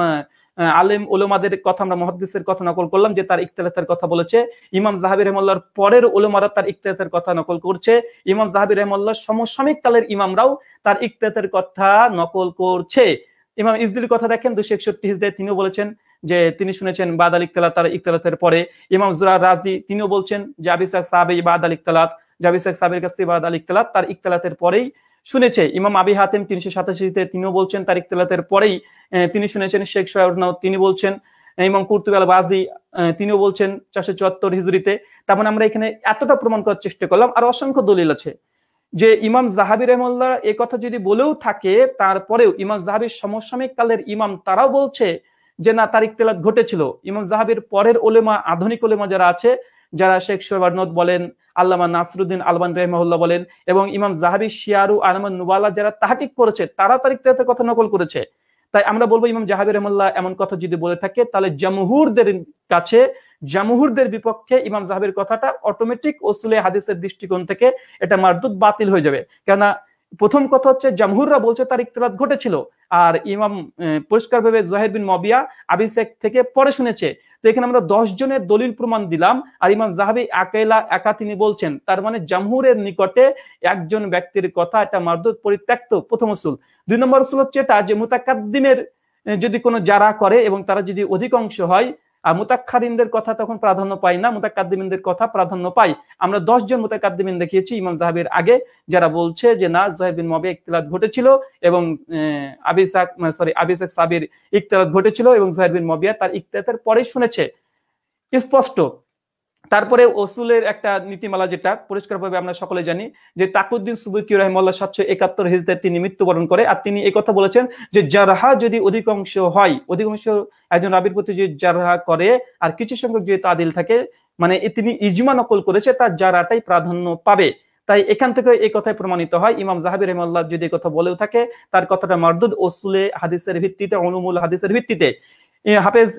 আলেম উলামাদের কথা, আমরা মুহাদ্দিসের কথা নকল করলাম যে তার ইখতিলাতের কথা বলেছে। ইমাম জাহাবি রাহিমাহুল্লাহর পরের উলামারা তার ইখতিলাতের কথা নকল করছে। ইমাম জাহাবি রাহিমাহুল্লাহর সমসাময়িক কালের ইমামরাও তার ইখতিলাতের কথা নকল করছে। ইমাম ইজদির কথা দেখেন 261 হিজরিতে, তিনিও বলেছেন যে তিনি শুনেছেন বাদ আল ইখতিলাত, তার ইখতিলাতের পরে। ইমাম জুরার রাজি তিনিও বলছেন যে আবি ইসহাক সাবিঈ বাদ আল ইখতিলাত, যে আবি ইসহাক সাবিঈর কাছ থেকে বাদ আল ইখতিলাত, তার ইখতিলাতের পরেই শুনেছে। ইমাম আবি হাতিম 387 হিজরিতে তিনিও বলছেন তার ইখতিলাতের পরেই তিনি শুনেছেন। শেখ শোয়েব আরনাউত তিনি বলছেন। ইমাম কুরতুবী আল বাজি তিনিও বলছেন 474 হিজরিতে। তার মানে আমরা এখানে এতটা প্রমাণ করার চেষ্টা করলাম, আর অসংখ্য দলিল আছে যে ইমাম জাহাবি রাহিমাহুল্লাহ এই কথা যদি বলেও থাকে, তারপরেও ইমাম জাহাবির সমসাময়িক কালের ইমাম তারাও বলছে যে না, তার ইখতিলাত ঘটেছিল। ইমাম জাহাবির পরের উলেমা, আধুনিক উলেমা যারা আছে, যারা শেখ শোয়েব আরনাউত বলেন, আল্লামা নাসরুদ্দিন আলবানী রাহিমাহুল্লাহ বলেন, এবং ইমাম জাহাবি শিয়ারু আলমান নুবালা যারা তাহকিক করেছে, তারা তার ইখতিলাতের কথা নকল করেছে। তাই আমরা বলবো ইমাম জাহাবি রাহিমাহুল্লাহ এমন কথা যদি বলে থাকে, তাহলে জামহুরদের কাছে, জামহুরদের বিপক্ষে ইমাম জাহাবির কথাটা অটোমেটিক উসুলে হাদিসের দৃষ্টিকোণ থেকে এটা মারদুদ, বাতিল হয়ে যাবে। কেননা প্রথম কথা হচ্ছে জামহুররা বলছে তার ইখতিলাত ঘটেছিল, আর ইমাম পরিষ্কারভাবে জহির বিন মুবিয়া আবি ইসহাক থেকে পরে শুনেছে। তো এখানে আমরা 10 জনের দলিল প্রমাণ দিলাম, আর ইমাম জাহাবি একা তিনি বলছেন। তার মানে জামহুরের নিকটে একজন ব্যক্তির কথা এটা মারদুদ, পরিত্যক্ত, প্রথম উসুল। 2 নম্বর উসুল হচ্ছে এটা যে মুতাকাদ্দিমের যদি কোনো যারা করে এবং তারা যদি অধিকাংশ হয়, আর মুতাক্কারিনদের কথা তখন প্রাধান্য পায় না, মুতাকাদ্দিমিনদের কথা প্রাধান্য পায়। আমরা 10 জন মুতাকাদ্দিমিন দেখিয়েছি ইমাম জাহাবির আগে যারা বলছে যে না, জহির বিন মুবিয়া ইখতিলাত ঘটেছিল এবং আবি ইসহাক সাবির ইখতিলাত ঘটেছিল, এবং জহির বিন মুবিয়া তার ইখতিলাতের পরে শুনেছে, স্পষ্ট। তারপরে ওসুলের একটা নীতিমালা যেটা পরিষ্কারভাবে আমরা সকলে জানি, যে তাকুদ্দিন সুবুকি রাহিমাহুল্লাহ 771 হিজরিতে তিনি মৃত্যুবরণ করে। আর তিনি এই কথা বলেছেন যে জারহা যদি অধিকাংশ হয়, অধিকাংশ একজন রাবীর প্রতি যদি জারহা করে আর কিছু সংখ্যক যদি তাদিল থাকে, মানে তিনি ইজমা নকল করেছে, তার জারাটাই প্রাধান্য পাবে। তাই এখান থেকে এই কথাই প্রমাণিত হয় ইমাম জাহাবি রাহিমাহুল্লাহ যদি এই কথা বলেও থাকে, তার কথাটা মারদুদ ওসুলে হাদিসের ভিত্তিতে, উলুমুল হাদিসের ভিত্তিতে। হাফেজ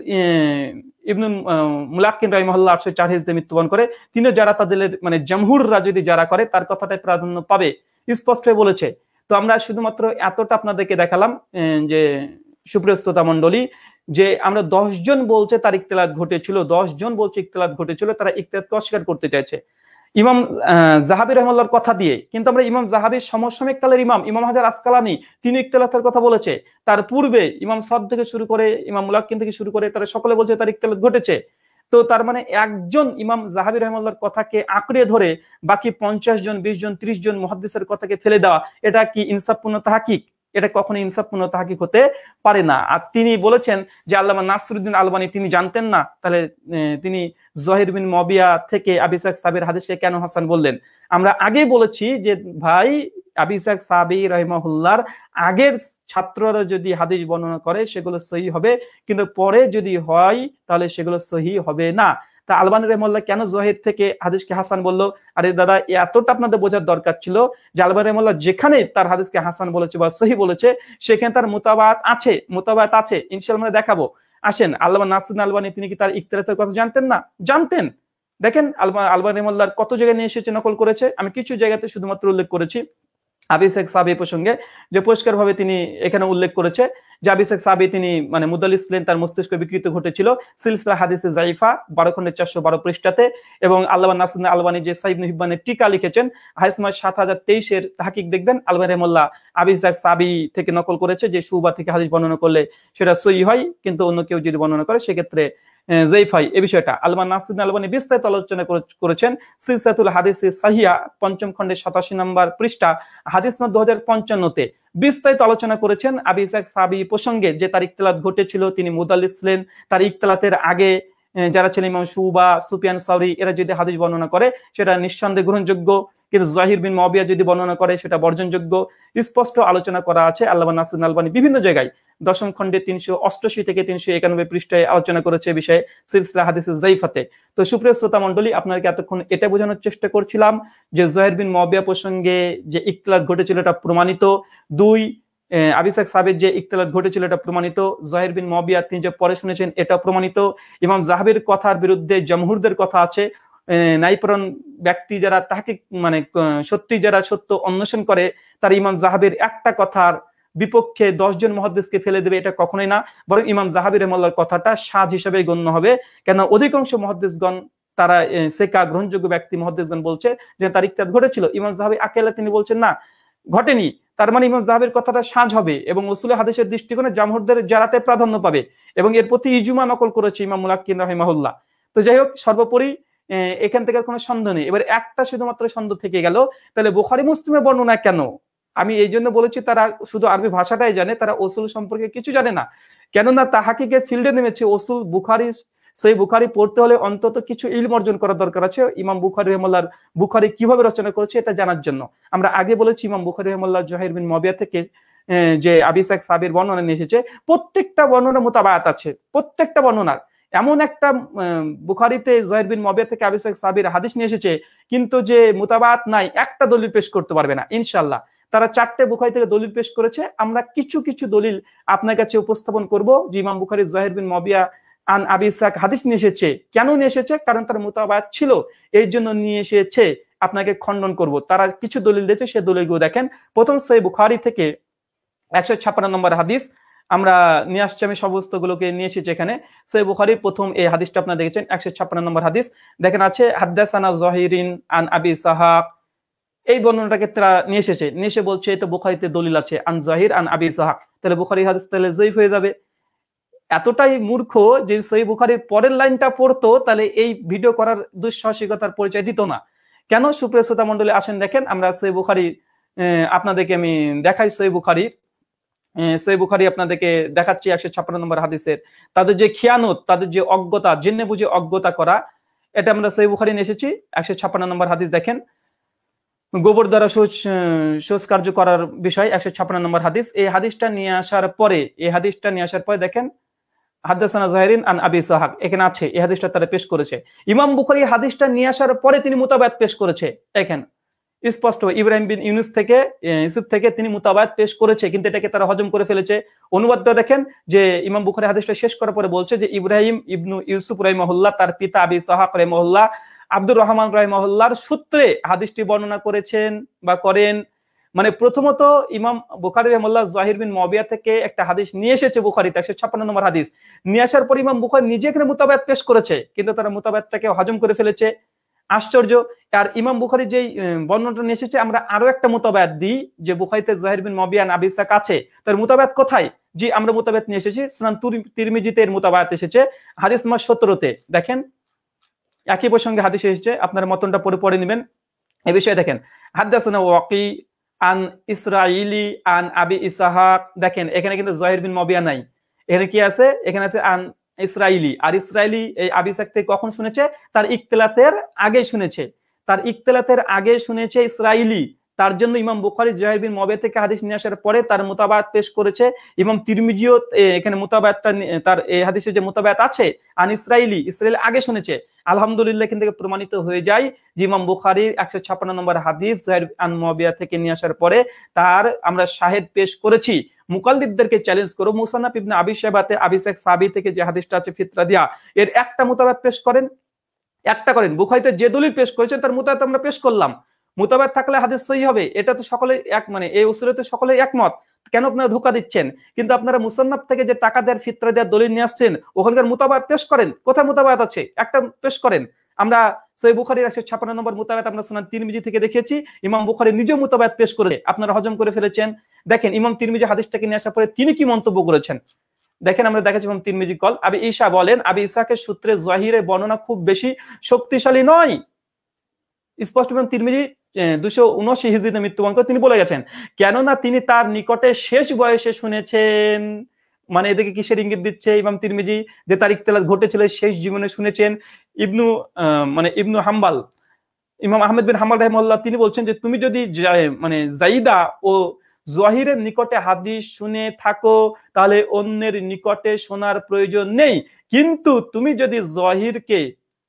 ইবনুল মুলাক্কিন রাহিমাহুল্লাহ 804 হিজরিতে মৃত্যুবরণ করে। তিনি যারা তাদের মানে জামহুররা যদি যারা করে, তার কথাটাই প্রাধান্য পাবে, স্পষ্ট হয়ে বলেছে। তো আমরা শুধুমাত্র এতটা আপনাদেরকে দেখালাম যে সুপ্রিয় শ্রোতা মণ্ডলী, যে আমরা 10 জন বলছে তার ইখতিলাত ঘটেছিল, 10 জন বলছে ইখতিলাত ঘটেছিল, তারা ইখতিলাতকে অস্বীকার করতে চাইছে ইমাম জাহাবি রাহিমাহুল্লাহর কথা দিয়ে। কিন্তু আমরা ইমাম জাহাবির সমসাময়িক কালের ইমাম হাজার আসকালানি তিনি ইখতিলাতের কথা বলেছে। তার পূর্বে ইমাম সাদ থেকে শুরু করে, ইমাম মুলাক্কিন থেকে শুরু করে, তারা সকলে বলছে তার ইখতিলাত ঘটেছে। তো তার মানে একজন ইমাম জাহাবি রাহিমাহুল্লাহর কথাকে আঁকড়ে ধরে বাকি 50 জন, 20 জন, 30 জন মুহাদ্দিসের কথাকে ফেলে দেওয়া, এটা কি ইনসাফপূর্ণ তাহকিক? এটা কখনো ইনসাফপূর্ণ তাহকিক হতে পারে না। আর তিনি বলেছেন যে আল্লামা নাসরুদ্দিন আলবানী তিনি জানতেন না, তাহলে তিনি জহির বিন মুবিয়া থেকে আবি ইসহাক সাবির হাদিসকে কেন হাসান বললেন? আমরা আগেই বলেছি যে ভাই, আবি ইসহাক সাবি রাহিমাহুল্লাহর আগের ছাত্ররা যদি হাদিস বর্ণনা করে সেগুলো সহি হবে, কিন্তু পরে যদি হয় তাহলে সেগুলো সহি হবে না। তা আলবানী রাহিমাহুল্লাহ কেন জহির থেকে হাদিসকে হাসান বললো? আরে দাদা, এতটা আপনাদের বোঝার দরকার ছিল যে আলবানী রাহিমাহুল্লাহ যেখানে তার হাদিসকে হাসান বলেছে বা সহি বলেছে, সেখানে তার মুতাবায়াত আছে, ইনশাআল্লাহ আমরা দেখাবো। আসেন, আল্লামা নাসরুদ্দিন আলবানী তিনি কি তার ইখতিলাতের কথা জানতেন না? জানতেন। দেখেন আলবানী রাহিমাহুল্লাহর কত জায়গায় নিয়ে এসেছে, নকল করেছে। আমি কিছু জায়গাতে শুধুমাত্র উল্লেখ করেছি আবি ইসহাক সাবি প্রসঙ্গে, যে পরিষ্কারভাবে তিনি এখানে উল্লেখ করেছে যে আবি ইসহাক সাবি তিনি মানে মুদাল্লিস ছিলেন, তার মস্তিষ্ক বিকৃত ঘটেছিল। সিলসিলা হাদিসে জাইফা 12 খণ্ডের 412 পৃষ্ঠাতে, এবং আল্লামা নাসরুদ্দিন আলবানী যে সাহিহ ইবনে হিব্বানের টিকা লিখেছেন হাদিস নম্বর 7023 তাহকিক দেখবেন, আলবানী রাহিমাহুল্লাহ আবি ইসহাক সাবি থেকে নকল করেছে যে শুবা থেকে হাদিস বর্ণনা করলে সেটা সহিহ হয়, কিন্তু অন্য কেউ যদি বর্ণনা করে সেক্ষেত্রে জাইফাই। এই বিষয়টা আল্লামা নাসরুদ্দিন আলবানী বিস্তারিত আলোচনা করেছেন সিলসিলাতুল হাদিস সাহিহা 5ম খণ্ডের 87 নম্বর পৃষ্ঠা হাদিস নম্বর 2055-তে বিস্তারিত আলোচনা করেছেন আবি ইসহাক সাবি প্রসঙ্গে, যে তার ইখতিলাত ঘটেছিল, তিনি মুদাল্লিস ছিলেন। তার ইখতিলাতের আগে যারা ছিলেন ইমাম শুবা, সুফিয়ান সাউরি, এরা যদি হাদিস বর্ণনা করে সেটা নিঃসন্দেহে গ্রহণযোগ্য, কিন্তু জহির বিন মুআবিয়া যদি বর্ণনা করে সেটা বর্জনযোগ্য, স্পষ্ট আলোচনা করা আছে। আল্লামা নাসিরুদ্দিন আলবানী বিভিন্ন জায়গায় দশম খণ্ডে 388 থেকে 391 পৃষ্ঠায় আলোচনা করেছে বিষয়ে সিলসিলা হাদিসে যায়িফাতে। তো সুপ্রিয় শ্রোতা মণ্ডলী, আপনাকে এতক্ষণ এটা বোঝানোর চেষ্টা করছিলাম যে জহির বিন মুআবিয়া প্রসঙ্গে যে ইখতিলাফ ঘটেছিল এটা প্রমাণিত। 2 আবি ইসহাক সাবির যে ইখতিলাফ ঘটেছিল এটা প্রমাণিত। জহির বিন মুআবিয়া তিনি যে পরে শুনেছেন এটা প্রমাণিত। ইমাম যাহাবির কথার বিরুদ্ধে জমহুরদের কথা আছে। নাইপরণ ব্যক্তি যারা তাহকিক মানে সত্যি যারা সত্য অন্বেষণ করে তার ইমাম যাহাবির একটা কথার বিপক্ষে 10 জন মুহাদ্দিসকে ফেলে দেবে, এটা কখনোই না। বরং ইমাম যাহাবি রাহিমাহুল্লাহর কথাটা সাজ হিসেবে গণ্য হবে। কেন অধিকাংশ মুহাদ্দিসগণ তারা সেকা গ্রহণযোগ্য ব্যক্তি মুহাদ্দিসগণ বলছে যে তার ইখতিলাফ ঘটেছিল। ইমাম যাহাবি আকেলা তিনি বলছেন না, ঘটেনি। তার মানে ইমাম যাহাবির কথাটা সাজ হবে এবং উসুলে হাদিসের দৃষ্টিকোণে জামহুরদের জারাতে প্রাধান্য পাবে এবং এর প্রতি ইজমা নকল করেছে ইমাম মুলাক্কিন রাহিমাহুল্লাহ। তো যাই হোক, সর্বোপরি এখান থেকে কোনো সন্দেহ নেই। এবার একটা শুধুমাত্র সন্দেহ থেকে গেল, তাহলে বুখারী মুসলিমের বর্ণনা কেন? আমি এই জন্য বলেছি তারা শুধু আরবি ভাষাটাই জানে, তারা উসুল সম্পর্কে কিছু জানে না। কেননা তাহকিকের ফিল্ডে নেমেছে উসুল বুখারী, সেই বুখারী পড়তে হলে অন্তত কিছু ইলম অর্জন করার দরকার আছে ইমাম বুখারী রাহিমাহুল্লাহর বুখারী কিভাবে রচনা করেছে এটা জানার জন্য। আমরা আগে বলেছি ইমাম বুখারী রাহিমাহুল্লাহ জহির বিন মুআবিয়া থেকে যে আবি ইসহাক সাবির বর্ণনা নিয়ে এসেছে, প্রত্যেকটা বর্ণনা মুতাবায়াত আছে, প্রত্যেকটা বর্ণনা। এমন একটা বুখারীতে জহির বিন মুআবিয়া থেকে আবি ইসহাক সাবির হাদিস নিয়ে এসেছে কিন্তু যে মুতাবায়াত নাই, একটা দলিল পেশ করতে পারবে না ইনশাআল্লাহ। তারা 4টে বুখারী থেকে দলিল পেশ করেছে। আমরা কিছু কিছু দলিল আপনার কাছে উপস্থাপন করব যে ইমাম বুখারী জহির বিন মুআবিয়া আন আবি ইসহাক হাদিস নিয়ে এসেছে। কেন নিয়ে এসেছে? কারণ তার মুতাবায়াত ছিল, এই জন্য নিয়ে এসেছে। আপনাকে খণ্ডন করব। তারা কিছু দলিল দিয়েছে, সেই দলিলগুলো দেখেন। প্রথম সহিহ বুখারী থেকে 156 নম্বর হাদিস আমরা নিয়ে আসছি, আমি সমস্ত গুলোকে নিয়ে এসেছি এখানে। সহিহ বুখারীর প্রথম এই হাদিসটা আপনারা দেখেছেন, 156 নম্বর হাদিস। দেখেন আছে হাদাসানা জহিরিন আন আবি ইসহাক, এই বর্ণনাটাকে তারা নিয়ে এসেছে। নিয়ে এসে বলছে এটা বুখারীতে দলিল আছে আন জহির আন আবি ইসহাক, তাহলে বুখারী হাদিস তাহলে যঈফ হয়ে যাবে। এতটাই মূর্খ যে সহিহ বুখারীর পরের লাইনটা পড়তো তাহলে এই ভিডিও করার দুঃসাহসিকতার পরিচয় দিত না। কেন? সুপ্রিয় শ্রোতা মণ্ডলী, আসেন দেখেন আমরা সহিহ বুখারী আপনাদেরকে আমি দেখাই। সহিহ বুখারী আপনাদেরকে দেখাচ্ছি 156 নম্বর হাদিসের তাদের যে খিয়ানত, তাদের যে অজ্ঞতা, জেনে বুঝে অজ্ঞতা করা, এটা আমরা সহিহ বুখারী নিয়ে এসেছি। 156 নম্বর হাদিস দেখেন, গোবর দ্বারা শৌচ কার্য করার বিষয়, 156 নম্বর হাদিস। এই হাদিসটা নিয়ে আসার পরে দেখেন হাদাসানা জহিরিন আন আবি ইসহাক এখানে আছে, এই হাদিসটা তারা পেশ করেছে। ইমাম বুখারী হাদিসটা নিয়ে আসার পরে তিনি মুতাবায়াত পেশ করেছে। দেখেন স্পষ্ট ইব্রাহিম বিন ইউসুফ থেকে তিনি মুতাবায়াত পেশ করেছে, কিন্তু এটাকে তারা হজম করে ফেলেছে। অনুবাদটা দেখেন যে ইমাম বুখারী হাদিসটা শেষ করার পরে বলছে যে ইব্রাহিম ইবনু ইউসুফ রাহিমাহুল্লাহ তার পিতা আবি ইসহাক রাহিমাহুল্লাহ আব্দুর রহমান রাহিমাহুল্লাহর সূত্রে হাদিসটি বর্ণনা করেছেন বা করেন। মানে প্রথমত ইমাম বুখারী রাহিমাহুল্লাহ জহির বিন মুআবিয়া থেকে একটা হাদিস নিয়ে এসেছে বুখারীতে, 156 নম্বর হাদিস নিয়ে আসার পর ইমাম বুখারী নিজে এখানে মুতাবায়াত পেশ করেছে, কিন্তু তারা মুতাবায়াতটাকে হজম করে ফেলেছে। আশ্চর্য। আর ইমাম বুখারী যেই বর্ণনাটা নিয়ে এসেছে, আমরা আরো একটা মুতাবায়াত দিই যে বুখারীতে জহির বিন মুআবিয়া আন আবি ইসহাক আছে, তার মুতাবায়াত কোথায়? জি আমরা মুতাবায়াত নিয়ে এসেছি সুনান তিরমিজিতে এর মুতাবায়াত এসেছে হাদিস নম্বর 17-তে। দেখেন একই প্রসঙ্গে হাদিস এসেছে, আপনারা মতনটা পড়ে নেবেন। এই বিষয়ে দেখেন হাদাসানা ওয়াকি আন ইসরাইলি আন আবি ইসহাক, দেখেন এখানে কিন্তু জহির বিন মুআবিয়া নাই, এখানে কি আছে? এখানে আছে আন ইসরাইলি। আর ইসরাইলি এই আবি ইসহাক থেকে কখন শুনেছে? তার ইখতিলাতের আগে শুনেছে, ইসরাইলি। তার জন্য ইমাম বুখারী জহির বিন মুআবিয়া থেকে হাদিস নিয়ে আসার পরে তার মুতাবায়াত পেশ করেছে। ইমাম তিরমিজিও এখানে মুতাবায়াতটা তার এই হাদিসে যে মুতাবায়াত আছে আন ইসরাইলি আগে শুনেছে। আলহামদুলিল্লাহ এখান থেকে প্রমাণিত হয়ে যায় যে ইমাম বুখারীর 156 নম্বর হাদিস জহির আন মুআবিয়া থেকে নিয়ে আসার পরে তার আমরা শাহেদ পেশ করেছি। মুকাল্লিদদেরকে চ্যালেঞ্জ করো, মুসান্নাফ ইবনে আবি শাইবাতে আবি ইসহাক সাবি থেকে যে হাদিসটা আছে ফিতরা দিয়া, এর একটা মুতাবায়াত পেশ করেন, একটা করেন। বুখারীতে যে দলিল পেশ করেছেন তার মুতাবায়াত আমরা পেশ করলাম। মুতাবায়াত থাকলে হাদিস সহিহ হবে, এটা তো সকলে মানে এই উসুলেতে সকলে একমত। কেন আপনারা ধোঁকা দিচ্ছেন? কিন্তু আপনারা মুসান্নাফ থেকে যে টাকা দেওয়ার ফিতরা দেওয়ার দলিল নিয়ে আসছেন, ওখানকার মুতাবায়াত পেশ করেন। কোথায় মুতাবায়াত আছে? একটা পেশ করেন। আমরা সহিহ বুখারীর 156 নম্বর মুতাবায়াত আমরা সুনান তিরমিজি থেকে দেখেছি, ইমাম বুখারী নিজে মুতাবায়াত পেশ করে, আপনারা হজম করে ফেলেছেন। দেখেন ইমাম তিরমিজি হাদিসটাকে নিয়ে আসার পরে তিনি কি মন্তব্য করেছেন দেখেন। আমরা দেখাচ্ছি ইমাম তিরমিজি কল আবি ঈসা বলেন, আবি ইসহাকের সূত্রে জহিরের বর্ণনা খুব বেশি শক্তিশালী নয়। স্পষ্ট ইমাম তিরমিজি 279 হিজরিতে মৃত্যুবরণ করে তিনি বলে গেছেন, কেননা তিনি তার নিকটে শেষ বয়সে শুনেছেন। মানে এদিকে কিসের ইঙ্গিত দিচ্ছে ইমাম তিরমিজি? যে তার ইখতিলাফ ঘটেছিল শেষ জীবনে শুনেছেন। ইবনু হাম্বাল ইমাম আহমেদ বিন হাম্বল রাহিমাহুল্লাহ তিনি বলছেন যে তুমি যদি মানে জাইদা ও জহিরের নিকটে হাদিস শুনে থাকো তাহলে অন্যের নিকটে শোনার প্রয়োজন নেই, কিন্তু তুমি যদি জহিরকে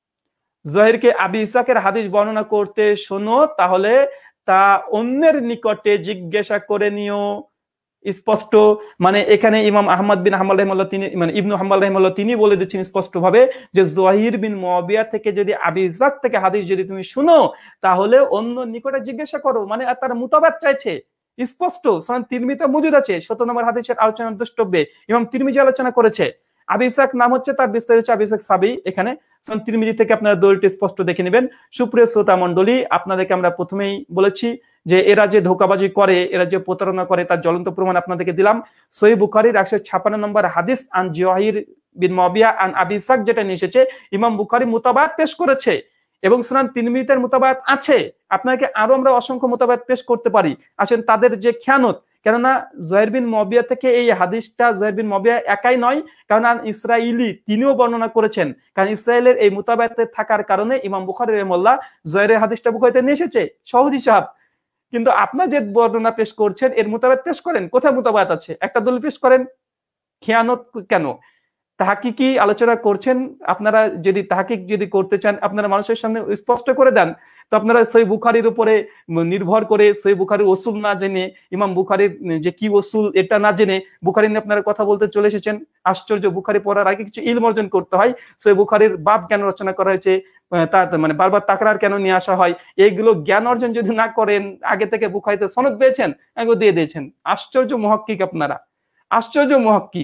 আবি ইসহাকের হাদিস বর্ণনা করতে শোনো তাহলে তা অন্যের নিকটে জিজ্ঞাসা করে নিও। স্পষ্ট মানে এখানে ইমাম আহমদ বিন হাম্বল রাহিমাহুল্লাহ তিনি মানে ইবনু হাম্বল রাহিমাহুল্লাহ তিনি বলে দিচ্ছেন স্পষ্ট ভাবে যে জহির বিন মুআবিয়া থেকে যদি আবি ইসহাক থেকে হাদিস যদি তুমি শুনো তাহলে অন্য নিকটে জিজ্ঞাসা করো, মানে তার মুতাবাত চাইছে স্পষ্ট। সুনান তিরমিজিতে মজুদ আছে 17 নম্বর হাদিসের আলোচনার দ্রষ্টব্যে ইমাম তিরমিজি আলোচনা করেছে। আবি ইসহাক নাম হচ্ছে, তার বিস্তারিত হচ্ছে আবি ইসহাক সাবি। এখানে সুনান তিরমিজি থেকে আপনারা দলিলটি স্পষ্ট দেখে নেবেন। সুপ্রিয় শ্রোতা মণ্ডলী, আপনাদেরকে আমরা প্রথমেই বলেছি যে এরা যে ধোঁকাবাজি করে, এরা যে প্রতারণা করে তার জ্বলন্ত প্রমাণ আপনাদেরকে দিলাম। সহিহ বুখারীর 156 নম্বর হাদিস আন জহির বিন মুআবিয়া আন আবি ইসহাক যেটা নিয়ে এসেছে, ইমাম বুখারী মুতাবায়াত পেশ করেছে এবং সুনান তিরমিজিতে মুতাবায়াত আছে। আপনাকে আরো আমরা অসংখ্য মুতাবায়াত পেশ করতে পারি। আসেন তাদের যে খেয়ানত, কেননা জহির বিন মুআবিয়া থেকে এই হাদিসটা জহির বিন মুআবিয়া একাই নয়, কারণ ইসরাইলি তিনিও বর্ণনা করেছেন। কারণ ইসরায়েলের এই মুতাবায়াতে থাকার কারণে ইমাম বুখারী রাহিমাহুল্লাহ জহিরের হাদিসটা বুখারীতে নিয়ে এসেছে, সহজ হিসাব। কিন্তু আপনার যে বর্ণনা পেশ করছেন এর মুতাবায়াত পেশ করেন, কোথায় মুতাবায়াত আছে? একটা দলিল পেশ করেন। খেয়ানত কেন? তাহকিকি আলোচনা করছেন আপনারা, যদি তাহকিক যদি করতে চান আপনারা মানুষের সামনে স্পষ্ট করে দেন, তো আপনারা সহিহ বুখারীর উপরে নির্ভর করে সহিহ বুখারীর উসুল না জেনে, ইমাম বুখারীর যে কি উসুল এটা না জেনে বুখারী নিয়ে আপনারা কথা বলতে চলে এসেছেন। আশ্চর্য! বুখারী পড়ার আগে কিছু ইলম অর্জন করতে হয়। সহিহ বুখারীর বাব কেন রচনা করা হয়েছে, তার মানে বারবার তাকরার কেন নিয়ে আসা হয়, এইগুলো জ্ঞান অর্জন যদি না করেন, আগে থেকে বুখারীতে সনদ পেয়েছেন এগুলো দিয়ে দিয়েছেন। আশ্চর্য মুহাক্কিক আপনারা, আশ্চর্য মুহাক্কিক,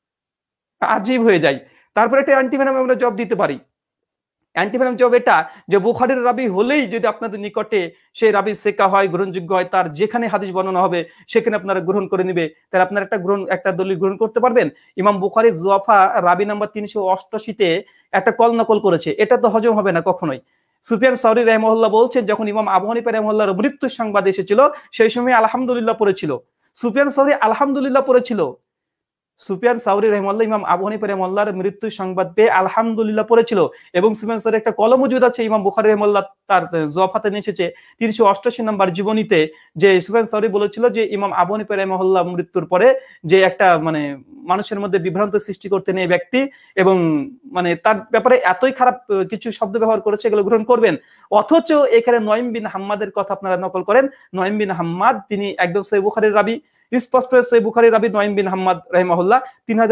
আজীব হয়ে যায়। তারপরে একটা অ্যান্টিভেনাম আমরা জব দিতে পারি। অ্যান্টিভেনাম জব এটা যে বুখারীর রাবি হলেই যদি আপনাদের নিকটে সেই রাবি সেকা হয়, গ্রহণযোগ্য হয়, তার যেখানে হাদিস বর্ণনা হবে সেখানে আপনারা গ্রহণ করে নিবে, তাহলে আপনারা একটা দলিল গ্রহণ করতে পারবেন। ইমাম বুখারী জুয়াফা রাবি নাম্বার 388-তে একটা কল নকল করেছে, এটা তো হজম হবে না কখনোই। সুফিয়ান সাউরি রাহিমাহুল্লাহ বলছেন যখন ইমাম আবু হানিফা রাহিমাহুল্লাহর মৃত্যুর সংবাদ এসেছিল সেই সময় আলহামদুলিল্লাহ পড়েছিল। সুফিয়ান সাউরি আলহামদুলিল্লাহ পড়েছিল। সুফিয়ান সাউরি রাহিমাহুল্লাহ ইমাম আবু হানিফা রাহিমাহুল্লাহর মৃত্যুর সংবাদ পেয়ে আলহামদুলিল্লাহ পড়েছিল। এবং সুফিয়ান সাউরির একটা কলম মজুদ আছে ইমাম বুখারী রাহিমাহুল্লাহ তার জুয়াফাতে নিয়ে এসেছে 388 নম্বর জীবনীতে, যে সুফিয়ান সাউরি বলেছিল যে ইমাম আবু হানিফা রাহিমাহুল্লাহ মৃত্যুর পরে যে একটা মানে মানুষের মধ্যে বিভ্রান্ত সৃষ্টি করতে নেই ব্যক্তি, এবং মানে তার ব্যাপারে এতই খারাপ কিছু শব্দ ব্যবহার করেছে, এগুলো গ্রহণ করবেন। অথচ এখানে নঈম বিন হাম্মাদের কথা আপনারা নকল করেন। নঈম বিন হাম্মাদ তিনি একদম সহিহ বুখারীর রাবি, স্পষ্ট সহিহ বুখারীর রাবি নঈম বিন হাম্মাদ রাহিমাহুল্লাহ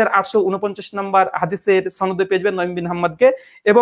3849 নম্বর হাদিসের সনদে পেয়েছেন নঈম বিন হাম্মাদকে, এবং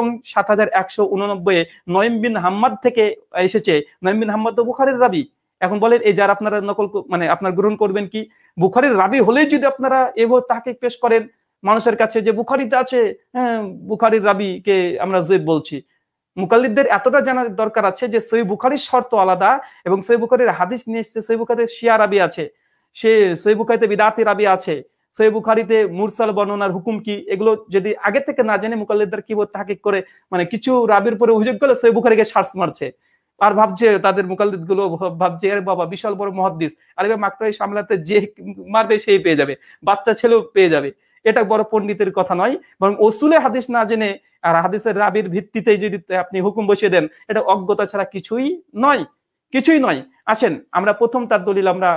7189 নঈম বিন হাম্মাদ থেকে এসেছে। নঈম বিন হাম্মাদ তো বুখারীর রাবি। এখন বলেন এই যারা আপনারা নকল মানে আপনারা গ্রহণ করবেন কি? বুখারীর রাবি হলেই যদি আপনারা এভাবে তাহকিক পেশ করেন মানুষের কাছে যে বুখারীতে আছে, হ্যাঁ বুখারীর রাবিকে আমরা জয়ীফ বলছি, মুকাল্লিদদের এতটা জানার দরকার আছে যে সহিহ বুখারীর শর্ত আলাদা এবং সহিহ বুখারীর হাদিস নিয়ে এসেছে, সহিহ বুখারীতে শিয়া রাবি আছে, সে সহিহ বুখারীতে বিদআতি রাবি আছে, সহিহ বুখারীতে মুরসাল বর্ণনার হুকুম কি, এগুলো যদি আগে থেকে না জেনে মুকাল্লিদদের কি তাহকিক করে মানে কিছু রাবির পরে অভিযোগ করলে সহিহ বুখারীকে সার্চ মারছে, আর ভাবছে তাদের মুকাল্লিদ গুলো ভাবছে আরে বাবা বিশাল বড় মুহাদ্দিস, আরে মাকতাই সামলাতে যে মারবে সেই পেয়ে যাবে, বাচ্চা ছেলেও পেয়ে যাবে। এটা বড় পণ্ডিতের কথা নয়, বরং উসুলে হাদিস না জেনে আর হাদিসের রাবির ভিত্তিতে যদি আপনি হুকুম বসিয়ে দেন, এটা অজ্ঞতা ছাড়া কিছুই নয়, কিছুই নয়। আসেন আমরা প্রথম তার দলিল আমরা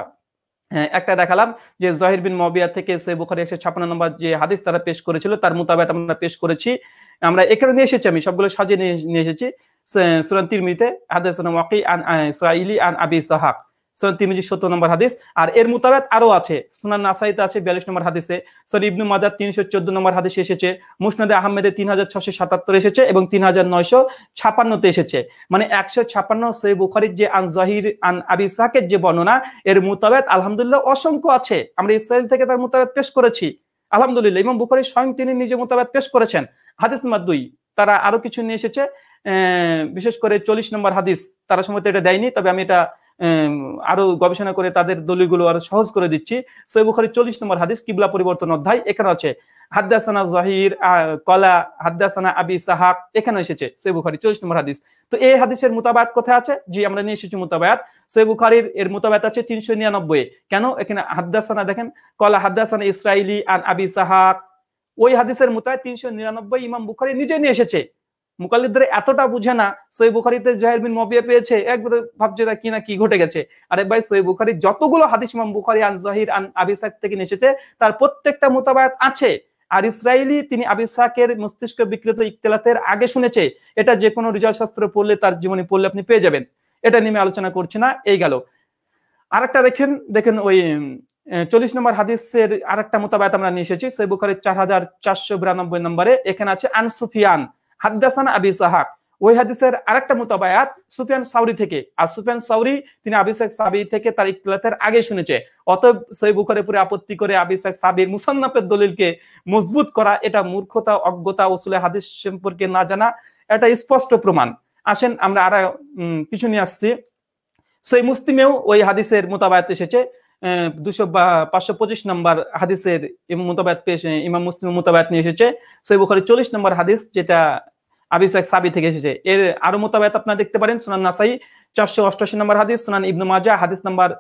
একটা দেখালাম যে জহির বিন মুআবিয়া থেকে সহিহ বুখারী 156 নম্বর যে হাদিস তারা পেশ করেছিল তার মুতাবায়াত আমরা পেশ করেছি। আমরা এখানে নিয়ে এসেছি, আমি সবগুলো সাজিয়ে নিয়ে এসেছি। সুনান তিরমিজিতে হাদাসানা ওয়াকি আন ইসরাঈলি আন আবি ইসহাক, সুনান তিরমিজি 70 নম্বর হাদিস। আর এর মুতাবায়াত আরো আছে, সুনান নাসাইতে আছে 42 নম্বর হাদিসে, সুনান ইবনে মাজাহ 314 নম্বর হাদিসে এসেছে, মুসনাদে আহমেদে 3677 এসেছে এবং 3956 তে এসেছে। মানে 156 সহিহ বুখারীর যে আন জহির আন আবি ইসহাকের যে বর্ণনা এর মুতাবায়াত আলহামদুলিল্লাহ অসংখ্য আছে। আমরা ইসরাইল থেকে তার মুতাবায়াত পেশ করেছি আলহামদুলিল্লাহ। ইমাম বুখারী স্বয়ং তিনি নিজে মুতাবায়াত পেশ করেছেন। হাদিস নাম্বার 2 তারা আরো কিছু নিয়ে এসেছে, বিশেষ করে 40 নম্বর হাদিস, তারা সময় এটা দেয়নি, তবে আমি এটা আরো গবেষণা করে তাদের দলিলগুলো আরো সহজ করে দিচ্ছি। সহিহ বুখারী 40 নম্বর হাদিস কিবলা পরিবর্তন অধ্যায়, এখানে আছে হাদাসানা জহির কলা হাদাসানা আবি ইসহাক, এখানে এসেছে সহিহ বুখারী 40 নম্বর হাদিস। তো এই হাদিসের মুতাবায়াত কোথায় আছে? জি আমরা নিয়ে এসেছি মুতাবায়াত। সহিহ বুখারীর এর মুতাবায়াত আছে 399। কেন? এখানে হাদাসানা দেখেন, কলা হাদাসানা ইসরাঈলি আন আবি ইসহাক, ওই হাদিসের মুতাবায়াত 399 ইমাম বুখারী নিজে নিয়ে এসেছে। মুকাল্লিদদের এতটা বুঝে না সহিহ বুখারীতে জুহাইর বিন মুআবিয়া পেয়েছে একবারে ভাবছে না কি না কি ঘটে গেছে। আরে ভাই সহিহ বুখারী যতগুলো হাদিস ইমাম বুখারী আন জহির আন আবি ইসহাক থেকে এসেছে তার প্রত্যেকটা মুতাবায়াত আছে। আর ইসরাইলি তিনি আবি ইসহাকের মস্তিষ্ক বিকৃত ইখতিলাতের আগে শুনেছে, এটা যে কোনো রিজাল শাস্ত্র পড়লে তার জীবনী পড়লে আপনি পেয়ে যাবেন। এটা নিয়ে আলোচনা করছি না। এই গেল আরেকটা দেখেন ওই 40 নম্বর হাদিসের আরেকটা মুতাবায়াত আমরা নিয়ে এসেছি সহিহ বুখারীর 4492 নম্বরে। এখানে আছে আন সুফিয়ান হাদাসানা আবি ইসহাক। ওই হাদিসের আরেকটা মুতাবায়াত সুফিয়ান সাউরি থেকে। আর সুফিয়ান সাউরি তিনি আবি ইসহাক সাবি থেকে তার ইখতিলাতের আগে শুনেছে। অতএব সহিহ বুখারীর উপরে আপত্তি করে আবি ইসহাক সাবির মুসান্নাফের দলিলকে মজবুত করা এটা মূর্খতা, অজ্ঞতা, উসুলে হাদিস সম্পর্কে না জানা, এটা স্পষ্ট প্রমাণ। আসেন আমরা আর কিছু নিয়ে আসছি। সহিহ মুসলিমেও ওই হাদিসের মুতাবায়াত এসেছে 525 নম্বর হাদিসের মুতাবায়াত পেশ ইমাম মুসলিম মুতাবায়াত নিয়ে এসেছে। সহিহ বুখারী 40 নম্বর হাদিস যেটা আবি ইসহাক সাবি থেকে এসেছে। এর আরো মুতাবায়াত আপনারা দেখতে পারেন সুনান নাসাই 488 নম্বর হাদিস, সুনান ইবনে মাজাহ হাদিস নাম্বার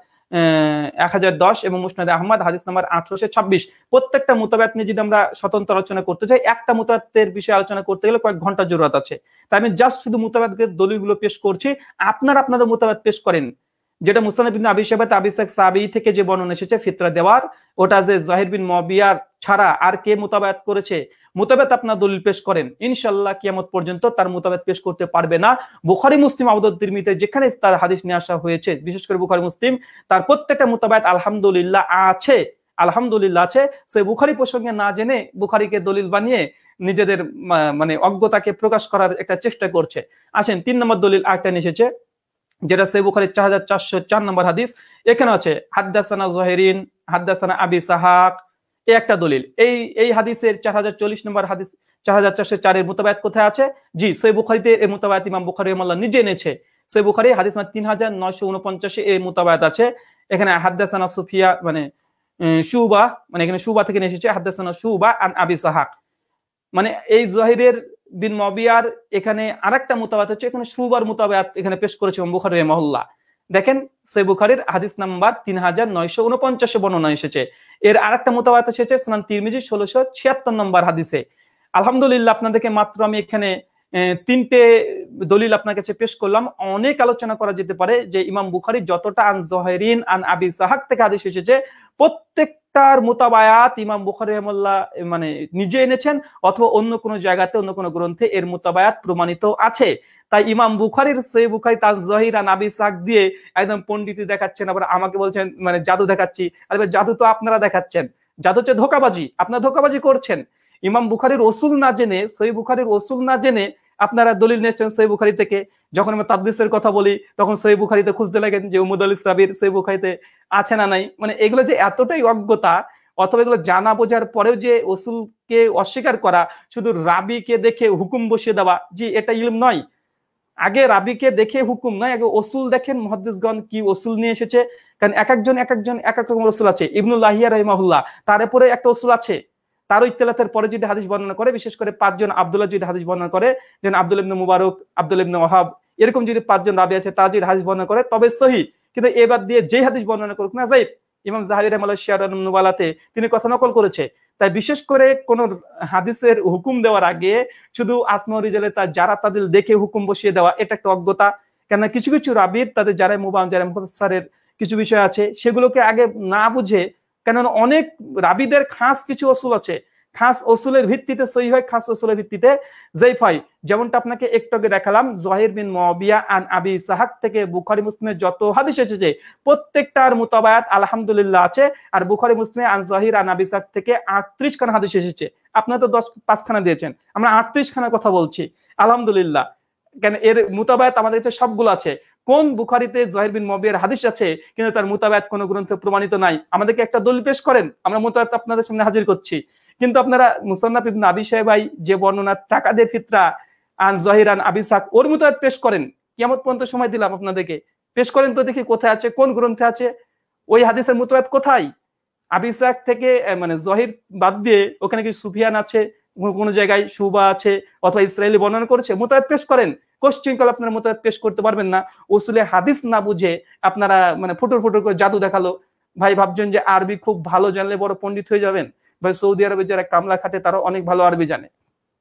1010 এবং মুসনাদে আহমদ হাদিস নাম্বার 1826। প্রত্যেকটা মুতাবায়াত নিয়ে যদি আমরা স্বতন্ত্র আলোচনা করতে চাই, একটা মুতাবায়াতের বিষয়ে আলোচনা করতে গেলে কয়েক ঘন্টা জরুরত আছে। তাই আমি জাস্ট শুধু মুতাবায়াতের দলিলগুলো পেশ করছি, আপনারা আপনাদের মুতাবায়াত পেশ করেন। যেটা মুসনাদ ইবনে আবি শাইবা আবি ইসহাক সাবি থেকে যে বর্ণনা এসেছে ফিতরা দেওয়ার, ওটা যে জহির বিন মুআবিয়া ছাড়া আর কে মুতাবায়াত করেছে, মুতাবায়াত আপনার দলিল পেশ করেন, ইনশাআল্লাহ কিয়ামত পর্যন্ত তার মুতাবায়াত পেশ করতে পারবে না। বুখারী মুসলিম আবু দাউদ তিরমিজিতে যেখানে তার হাদিস নিয়ে আসা হয়েছে, বিশেষ করে বুখারী মুসলিম, তার প্রত্যেকটা মুতাবায়াত আলহামদুলিল্লাহ আছে, আলহামদুলিল্লাহ আছে। সে বুখারী প্রসঙ্গে না জেনে বুখারীকে দলিল বানিয়ে নিজেদের মানে অজ্ঞতাকে প্রকাশ করার একটা চেষ্টা করছে। আসেন 3 নম্বর দলিল আরেকটা নিয়ে এসেছে যেটা সহিহ বুখারীর 4404 নম্বর হাদিস। এখানে আছে হাদাসানা জহিরিন হাদাসানা আবি ইসহাক, এই একটা দলিল। এই হাদিসের 4040 নম্বর হাদিস 4404 এর মুতাবায়াত কোথায় আছে? জি সহিহ বুখারীতে এই মুতাবায়াত ইমাম বুখারী রাহিমাহুল্লাহ নিজে এনেছে। সহিহ বুখারী হাদিস নাম্বার 3949 এর মুতাবায়াত আছে। এখানে হাদাসানা সুফিয়া মানে শুবা, মানে এখানে শুবা থেকে এসেছে হাদাসানা শুবা আন আবি ইসহাক, মানে এই জহিরের বিন মুআবিয়ার এখানে আরেকটা মুতাবায়াত হচ্ছে, এখানে শুবার মুতাবায়াত এখানে পেশ করেছে ইমাম বুখারী রাহিমাহুল্লাহ। দেখেন সহিহ বুখারীর হাদিস নাম্বার 3949 এ বর্ণনা এসেছে। এর আরেকটা মুতাবায়াত এসেছে সুনান তিরমিজি 1676 নম্বর হাদিসে। আলহামদুলিল্লাহ আপনাদেরকে মাত্র আমি এখানে 3টে দলিল আপনার কাছে পেশ করলাম। অনেক আলোচনা করা যেতে পারে যে ইমাম বুখারী যতটা আন জহিরিন আন আবি ইসহাক থেকে হাদিস এসেছে প্রত্যেকটার মুতাবায়াত ইমাম বুখারী রাহিমাহুল্লাহ মানে নিজে এনেছেন অথবা অন্য কোনো জায়গাতে অন্য কোনো গ্রন্থে এর মুতাবায়াত প্রমাণিত আছে। তাই ইমাম বুখারীর সহিহ বুখারী তাজ জহির আন আবি ইসহাক দিয়ে একদম পণ্ডিতি দেখাচ্ছেন, আবার আমাকে বলছেন মানে জাদু দেখাচ্ছি। আরে জাদু তো আপনারা দেখাচ্ছেন, জাদু হচ্ছে ধোঁকাবাজি, আপনারা ধোঁকাবাজি করছেন। ইমাম বুখারীর উসুল না জেনে, সহিহ বুখারীর উসুল না জেনে আপনারা দলিল নিয়েছেন সহিহ বুখারী থেকে। যখন আমরা তাদলিসের কথা বলি তখন সহিহ বুখারীতে খুঁজতে লাগেন যে উমুদুল সাবির সহিহ বুখারীতে আছে না নাই। মানে এগুলো যে এতটাই অজ্ঞতা, অথবা এগুলো জানা বোঝার পরেও যে উসুলকে অস্বীকার করা, শুধু রাবিকে দেখে হুকুম বসিয়ে দেওয়া, জি এটা ইলম নয়। আগে রাবিকে দেখে হুকুম নয়, আগে উসুল দেখেন মুহাদ্দিসগণ কি উসুল নিয়ে এসেছে। কারণ এক এক রকম উসুল আছে। ইবনুল লাহিয়া রাহিমাহুল্লাহ তার উপরে একটা উসুল আছে, তার ইখতিলাতের পরে যদি হাদিস বর্ণনা করে, বিশেষ করে 5 জন আব্দুল্লাহ যদি হাদিস বর্ণনা করে, যেন আব্দুল ইবনে মুবারক, আব্দুল ইবনে ওয়াহাব, এরকম যদি 5 জন রাবি আছে তারা যদি হাদিস বর্ণনা করে তবে সহিহ। কিন্তু এবার দিয়ে যে হাদিস বর্ণনা করুক না যায়িফ, ইমাম যাহাবি রাহিমাহুল্লাহ শিয়ারুন নুবালাতে তিনি কথা নকল করেছে। তাই বিশেষ করে কোন হাদিসের হুকুম দেওয়ার আগে শুধু আসমা ও রিজালে তার যারা তাদের দেখে হুকুম বসিয়ে দেওয়া, এটা একটা অজ্ঞতা। কেন কিছু কিছু রাবির তাদের যারা মুবাম যারা মুফাসসারের কিছু বিষয় আছে সেগুলোকে আগে না বুঝে, কেন অনেক রাবিদের খাস কিছু উসুল আছে, খাস উসুলের ভিত্তিতে সহিহ হয়, খাস উসুলের ভিত্তিতে যায়িফ হয়। যেমনটা আপনাকে একটু আগে দেখালাম জহির বিন মুআবিয়া আন আবি ইসহাক থেকে বুখারী মুসলিমের যত হাদিস এসেছে প্রত্যেকটার মুতাবায়াত আলহামদুলিল্লাহ আছে। আর বুখারী মুসলিমে আন জহির আন আবি ইসহাক থেকে 38 খানা হাদিস এসেছে। আপনারা তো 5 খানা দিয়েছেন, আমরা 38 খানা কথা বলছি আলহামদুলিল্লাহ। কেন এর মুতাবায়াত আমাদের কাছে সবগুলো আছে। কোন বুখারীতে জহির বিন মুআবিয়ার হাদিস আছে কিন্তু তার মুতাবায়াত কোন গ্রন্থে প্রমাণিত নাই, আমাদেরকে একটা দলিল পেশ করেন, আমরা মুতাবায়াত আপনাদের সামনে হাজির করছি। কিন্তু আপনারা মুসান্নাফ ইবনে আবি শাইবাই যে বর্ণনা টাকা দিয়ে ফিতরা আন জহির আন আবি ইসহাক ওর মুতাবায়াত পেশ করেন। কিয়ামত পর্যন্ত সময় দিলাম আপনাদেরকে, পেশ করেন তো দেখি কোথায় আছে, কোন গ্রন্থে আছে, ওই হাদিসের মুতাবায়াত কোথায়। আবি ইসহাক থেকে মানে জহির বাদ দিয়ে ওখানে কি সুফিয়ান আছে, কোন জায়গায় শুবা আছে, অথবা ইসরাইলি বর্ণনা করেছে, মুতাবায়াত পেশ করেন। কোশ্চিন কাল আপনারা মুতাবায়াত পেশ করতে পারবেন না। উসুলে হাদিস না বুঝে আপনারা মানে ফুটুর করে জাদু দেখালো। ভাই ভাবছেন যে আরবি খুব ভালো জানলে বড় পণ্ডিত হয়ে যাবেন। ভাই সৌদি আরবে যারা কামলা খাটে তারা অনেক ভালো আরবি জানে।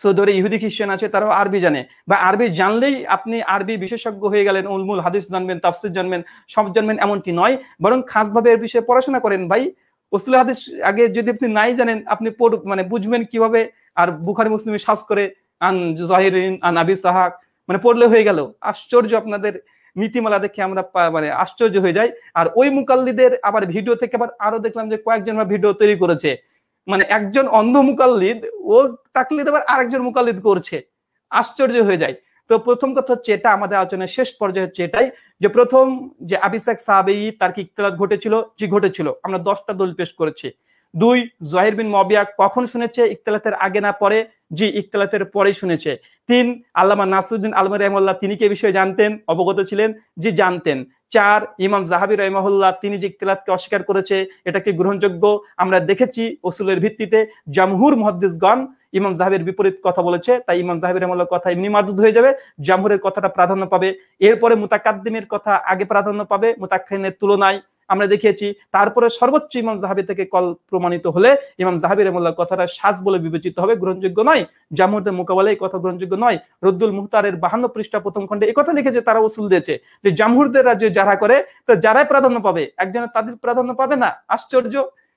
সৌদি ইহুদি খ্রিস্টান আছে, তারাও আরবি জানে, বা আরবি জানলেই আপনি আরবি বিশেষজ্ঞ হয়ে গেলেন, উলমুল হাদিস জানবেন, তাফসির জানবেন, সব জানবেন এমনটি নয়, বরং খাসভাবে এর বিষয়ে পড়াশোনা করেন ভাই। উসুল হাদিস আগে যদি আপনি নাই জানেন, আপনি মানে বুঝবেন কিভাবে? আর বুখারী মুসলিমে সার্চ করে আন যাহিরিন আন আবি সাহাক মানে পড়লে হয়ে গেল। আশ্চর্য, আপনাদের নীতিমালা দেখে আমরা মানে আশ্চর্য হয়ে যাই। আর ওই মুকাল্লিদের আবার ভিডিও থেকে আবার আরো দেখলাম যে কয়েকজন ভিডিও তৈরি করেছে, মানে একজন অন্ধ মুকাল্লিদ ও তাকলিদ আবার আরেকজন মুকাল্লিদ করছে, আশ্চর্য হয়ে যায়। তো প্রথম কথা হচ্ছে, এটা আমাদের আলোচনার শেষ পর্যায়ে হচ্ছে এটাই যে প্রথম যে আবি ইসহাক সাহাবী তার কি ইখতিলাত ঘটেছিল? জি ঘটেছিল, আমরা 10টা দলিল পেশ করেছি। 2, জুহাইর বিন মুআবিয়া কখন শুনেছে? ইখতিলাতের আগে না পরে? জি ইখতিলাতের পরেই শুনেছে। 3, আল্লামা নাসিরউদ্দিন আলমারি রাহিমাহুল্লাহ তিনি কি এই বিষয়ে জানতেন, অবগত ছিলেন? জি জানতেন। 4, ইমাম যাহাবী রাহিমাহুল্লাহ তিনি যে ইখতিলাতকে অস্বীকার করেছে এটা কি গ্রহণযোগ্য? আমরা দেখেছি উসুলের ভিত্তিতে জামহুর মুহাদ্দিসগণ ইমাম যাহাবীর বিপরীত কথা বলেছে, তাই ইমাম যাহাবী রাহিমাহুল্লাহর কথা এমনি মারদুদ হয়ে যাবে, জামহুরের কথাটা প্রাধান্য পাবে। এরপরে মুতাকাদ্দিমের কথা আগে প্রাধান্য পাবে মুতাআখিরিনের তুলনায়, আমরা দেখিয়েছি। তারপরে সর্বোচ্চ ইমাম যাহাবী থেকে কল প্রমাণিত হলে ইমাম যাহাবী রাহিমাহুল্লাহর কথাটা সাজ বলে বিবেচিত হবে, গ্রহণযোগ্য নয়। জামহুরদের মোকাবেলায় এই কথা গ্রহণযোগ্য নয়। রদ্দুল মুহতারের 52 পৃষ্ঠা প্রথম খণ্ডে এই কথা লিখেছে, তারা উসুল দিয়েছে যে জামহুরদের রাজ্যে যারা করে তো যারাই প্রাধান্য পাবে, একজনের তাদের প্রাধান্য পাবে না। আশ্চর্য,